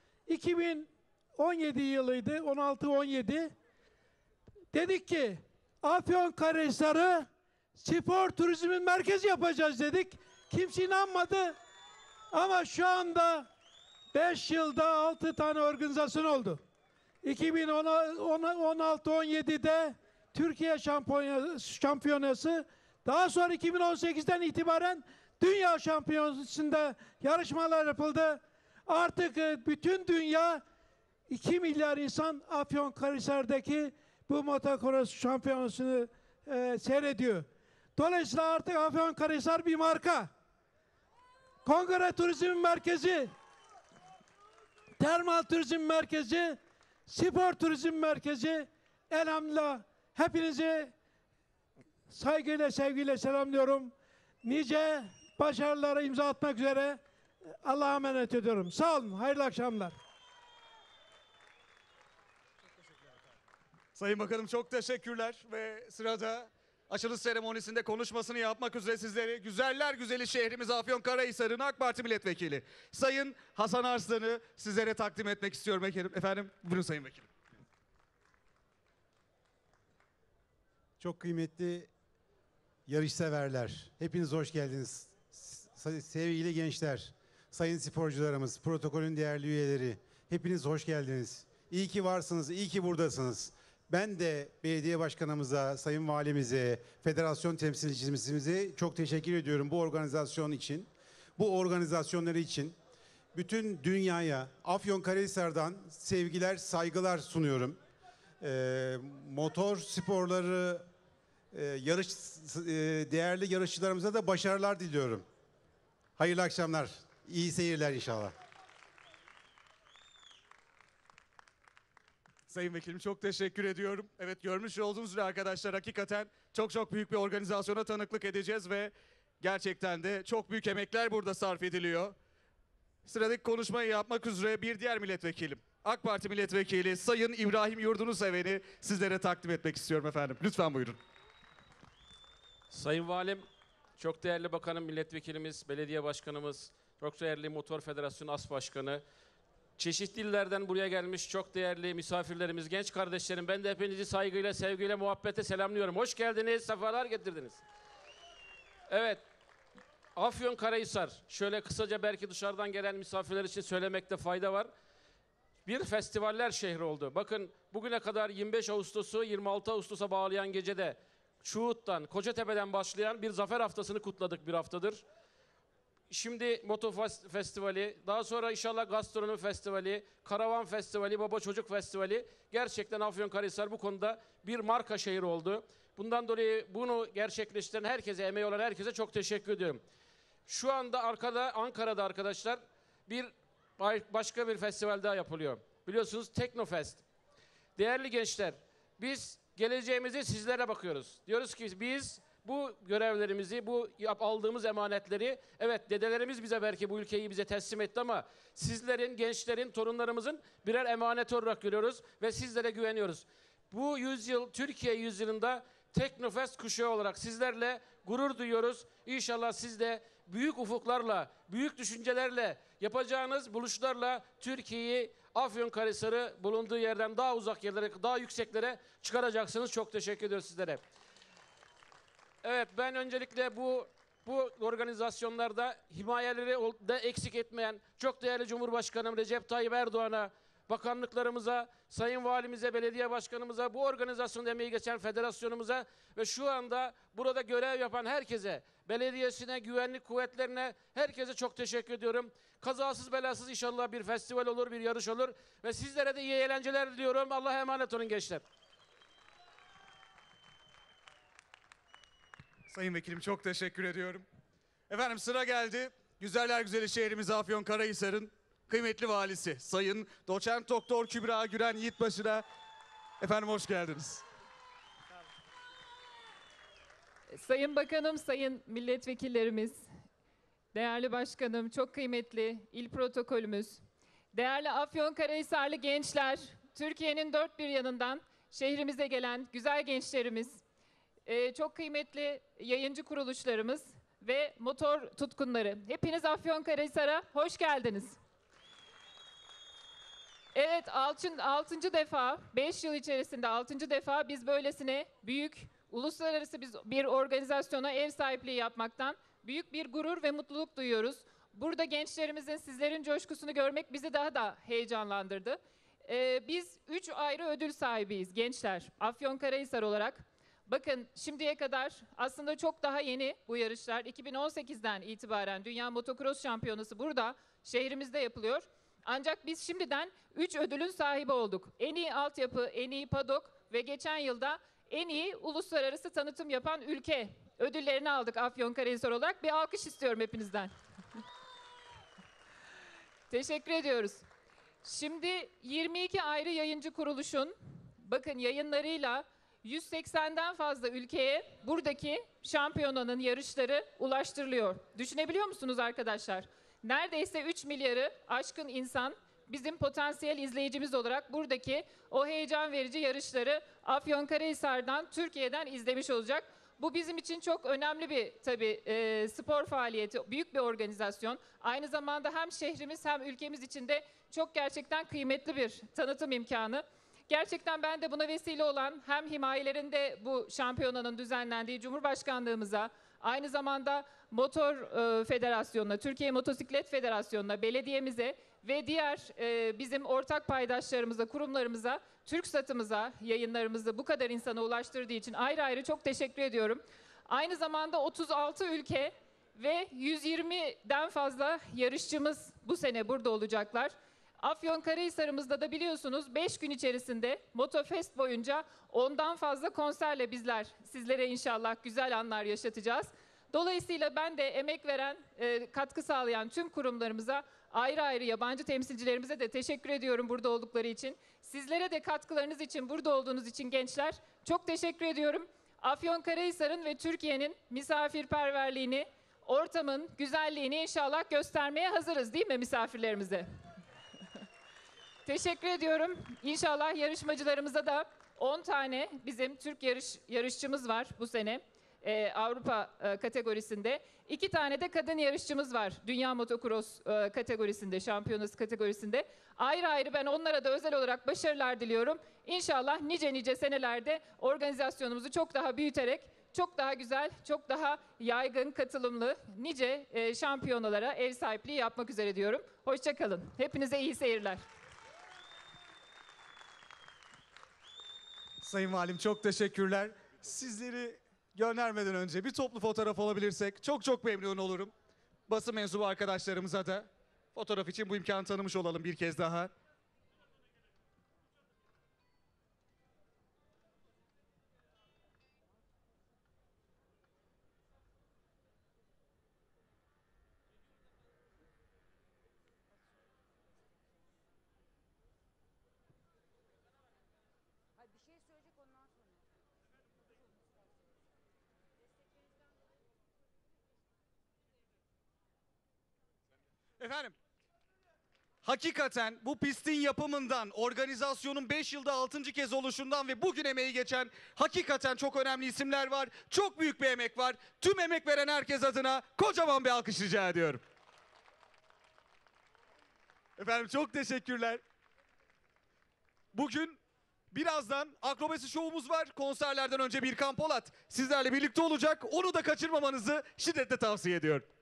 2017 yılıydı, 16-17. Dedik ki Afyonkarahisar'ı spor turizmin merkezi yapacağız dedik. Kimse inanmadı. Ama şu anda 5 yılda 6 tane organizasyon oldu. 2016-17'de Türkiye şampiyonası, Daha sonra 2018'den itibaren dünya şampiyonasında yarışmalar yapıldı. Artık bütün dünya 2 milyar insan Afyonkarahisar'daki bu motocross şampiyonasını seyrediyor. Dolayısıyla artık Afyonkarahisar bir marka. Kongre Turizm Merkezi, Termal Turizm Merkezi, Spor Turizm Merkezi. Elhamdülillah hepinizi saygıyla, sevgiyle selamlıyorum. Nice başarılara imza atmak üzere Allah'a emanet ediyorum. Sağ olun, hayırlı akşamlar. Sayın Bakanım çok teşekkürler ve sırada açılış seremonisinde konuşmasını yapmak üzere sizleri güzeller güzeli şehrimiz Afyonkarahisar'ın AK Parti Milletvekili Sayın Hasan Arslan'ı sizlere takdim etmek istiyorum efendim. Buyurun Sayın Vekilim. Çok kıymetli yarışseverler, hepiniz hoş geldiniz. Sevgili gençler, sayın sporcularımız, protokolün değerli üyeleri, hepiniz hoş geldiniz. İyi ki varsınız, iyi ki buradasınız. Ben de belediye başkanımıza, sayın valimize, federasyon temsilcimize çok teşekkür ediyorum bu organizasyon için. Bu organizasyonları için bütün dünyaya Afyonkarahisar'dan sevgiler, saygılar sunuyorum. Motor sporları değerli yarışçılarımıza da başarılar diliyorum. Hayırlı akşamlar, iyi seyirler inşallah. Sayın Vekilim çok teşekkür ediyorum. Evet, görmüş olduğunuz üzere arkadaşlar hakikaten çok büyük bir organizasyona tanıklık edeceğiz ve gerçekten de çok büyük emekler burada sarf ediliyor. Sıradaki konuşmayı yapmak üzere bir diğer milletvekilim, AK Parti milletvekili Sayın İbrahim Yurdunuseven'i sizlere takdim etmek istiyorum efendim. Lütfen buyurun. Sayın Valim, çok değerli bakanım, milletvekilimiz, belediye başkanımız, çok değerli Motor Federasyonu As Başkanı, çeşitli illerden buraya gelmiş çok değerli misafirlerimiz, genç kardeşlerim, ben de hepinizi saygıyla, sevgiyle, muhabbete selamlıyorum. Hoş geldiniz, sefalar getirdiniz. Evet, Afyonkarahisar, şöyle kısaca belki dışarıdan gelen misafirler için söylemekte fayda var. Bir festivaller şehri oldu. Bakın bugüne kadar 25 Ağustos'u 26 Ağustos'a bağlayan gecede Şuhut'tan, Kocatepe'den başlayan bir zafer haftasını kutladık bir haftadır. Şimdi Moto Festivali, daha sonra inşallah Gastronomi Festivali, Karavan Festivali, Baba Çocuk Festivali. Gerçekten Afyonkarahisar bu konuda bir marka şehir oldu. Bundan dolayı bunu gerçekleştiren herkese, emeği olan herkese çok teşekkür ediyorum. Şu anda arkada Ankara'da arkadaşlar başka bir festival daha yapılıyor. Biliyorsunuz Teknofest. Değerli gençler, biz geleceğimizi sizlere bakıyoruz. Diyoruz ki biz bu görevlerimizi, bu aldığımız emanetleri, evet dedelerimiz bize belki bu ülkeyi bize teslim etti ama sizlerin, gençlerin, torunlarımızın birer emanet olarak görüyoruz ve sizlere güveniyoruz. Bu yüzyıl, Türkiye yüzyılında Teknofest kuşağı olarak sizlerle gurur duyuyoruz. İnşallah siz de büyük ufuklarla, büyük düşüncelerle, yapacağınız buluşlarla Türkiye'yi, Afyonkarahisar'ı bulunduğu yerden daha uzak yerlere, daha yükseklere çıkaracaksınız. Çok teşekkür ediyoruz sizlere. Evet, ben öncelikle bu organizasyonlarda himayeleri da eksik etmeyen çok değerli Cumhurbaşkanım Recep Tayyip Erdoğan'a, bakanlıklarımıza, sayın valimize, belediye başkanımıza, bu organizasyonda emeği geçen federasyonumuza ve şu anda burada görev yapan herkese, belediyesine, güvenlik kuvvetlerine, herkese çok teşekkür ediyorum. Kazasız belasız inşallah bir festival olur, bir yarış olur ve sizlere de iyi eğlenceler diliyorum. Allah'a emanet olun gençler. Sayın Vekilim çok teşekkür ediyorum. Efendim sıra geldi. Güzeller güzeli şehrimiz Afyonkarahisar'ın kıymetli valisi Sayın Doçent Doktor Kübra Güren Yiğitbaşı'na. Efendim hoş geldiniz. Sayın Bakanım, sayın milletvekillerimiz, değerli başkanım, çok kıymetli il protokolümüz, değerli Afyonkarahisarlı gençler, Türkiye'nin dört bir yanından şehrimize gelen güzel gençlerimiz, çok kıymetli yayıncı kuruluşlarımız ve motor tutkunları. Hepiniz Afyonkarahisar'a hoş geldiniz. Evet, 6. defa, 5 yıl içerisinde 6. defa biz böylesine büyük, uluslararası bir organizasyona ev sahipliği yapmaktan büyük bir gurur ve mutluluk duyuyoruz. Burada gençlerimizin, sizlerin coşkusunu görmek bizi daha da heyecanlandırdı. Biz 3 ayrı ödül sahibiyiz gençler, Afyonkarahisar olarak. Bakın şimdiye kadar aslında çok daha yeni bu yarışlar. 2018'den itibaren Dünya Motocross Şampiyonası burada şehrimizde yapılıyor. Ancak biz şimdiden 3 ödülün sahibi olduk. En iyi altyapı, en iyi padok ve geçen yılda en iyi uluslararası tanıtım yapan ülke ödüllerini aldık Afyonkarahisar olarak. Bir alkış istiyorum hepinizden. Teşekkür ediyoruz. Şimdi 22 ayrı yayıncı kuruluşun bakın yayınlarıyla 180'den fazla ülkeye buradaki şampiyonanın yarışları ulaştırılıyor. Düşünebiliyor musunuz arkadaşlar? Neredeyse 3 milyarı aşkın insan bizim potansiyel izleyicimiz olarak buradaki o heyecan verici yarışları Afyonkarahisar'dan, Türkiye'den izlemiş olacak. Bu bizim için çok önemli bir tabii spor faaliyeti, büyük bir organizasyon. Aynı zamanda hem şehrimiz hem ülkemiz için de çok gerçekten kıymetli bir tanıtım imkanı. Gerçekten ben de buna vesile olan hem himayelerinde bu şampiyonanın düzenlendiği Cumhurbaşkanlığımıza, aynı zamanda Motor Federasyonu'na, Türkiye Motosiklet Federasyonu'na, belediyemize ve diğer bizim ortak paydaşlarımıza, kurumlarımıza, TürkSat'ımıza yayınlarımızı bu kadar insana ulaştırdığı için ayrı ayrı çok teşekkür ediyorum. Aynı zamanda 36 ülke ve 120'den fazla yarışçımız bu sene burada olacaklar. Afyonkarahisar'ımızda da biliyorsunuz 5 gün içerisinde Motofest boyunca 10'dan fazla konserle bizler sizlere inşallah güzel anlar yaşatacağız. Dolayısıyla ben de emek veren, katkı sağlayan tüm kurumlarımıza ayrı ayrı yabancı temsilcilerimize de teşekkür ediyorum burada oldukları için. Sizlere de katkılarınız için, burada olduğunuz için gençler çok teşekkür ediyorum. Afyonkarahisar'ın ve Türkiye'nin misafirperverliğini, ortamın güzelliğini inşallah göstermeye hazırız değil mi misafirlerimize? Teşekkür ediyorum. İnşallah yarışmacılarımıza da 10 tane bizim Türk yarışçımız var bu sene. Avrupa kategorisinde. 2 tane de kadın yarışçımız var. Dünya Motocross kategorisinde, şampiyonası kategorisinde. Ayrı ayrı ben onlara da özel olarak başarılar diliyorum. İnşallah nice senelerde organizasyonumuzu çok daha büyüterek, çok daha güzel, çok daha yaygın, katılımlı, nice şampiyonalara ev sahipliği yapmak üzere diyorum. Hoşça kalın. Hepinize iyi seyirler. Sayın Valim çok teşekkürler. Sizleri göndermeden önce bir toplu fotoğraf alabilirsek çok memnun olurum. Basın mensubu arkadaşlarımıza da fotoğraf için bu imkanı tanımış olalım bir kez daha. Efendim, hakikaten bu pistin yapımından, organizasyonun 5 yılda 6. kez oluşundan ve bugün emeği geçen hakikaten çok önemli isimler var. Çok büyük bir emek var. Tüm emek veren herkes adına kocaman bir alkış rica ediyorum. Efendim çok teşekkürler. Bugün birazdan akrobasi şovumuz var. Konserlerden önce Birkan Polat sizlerle birlikte olacak. Onu da kaçırmamanızı şiddetle tavsiye ediyorum.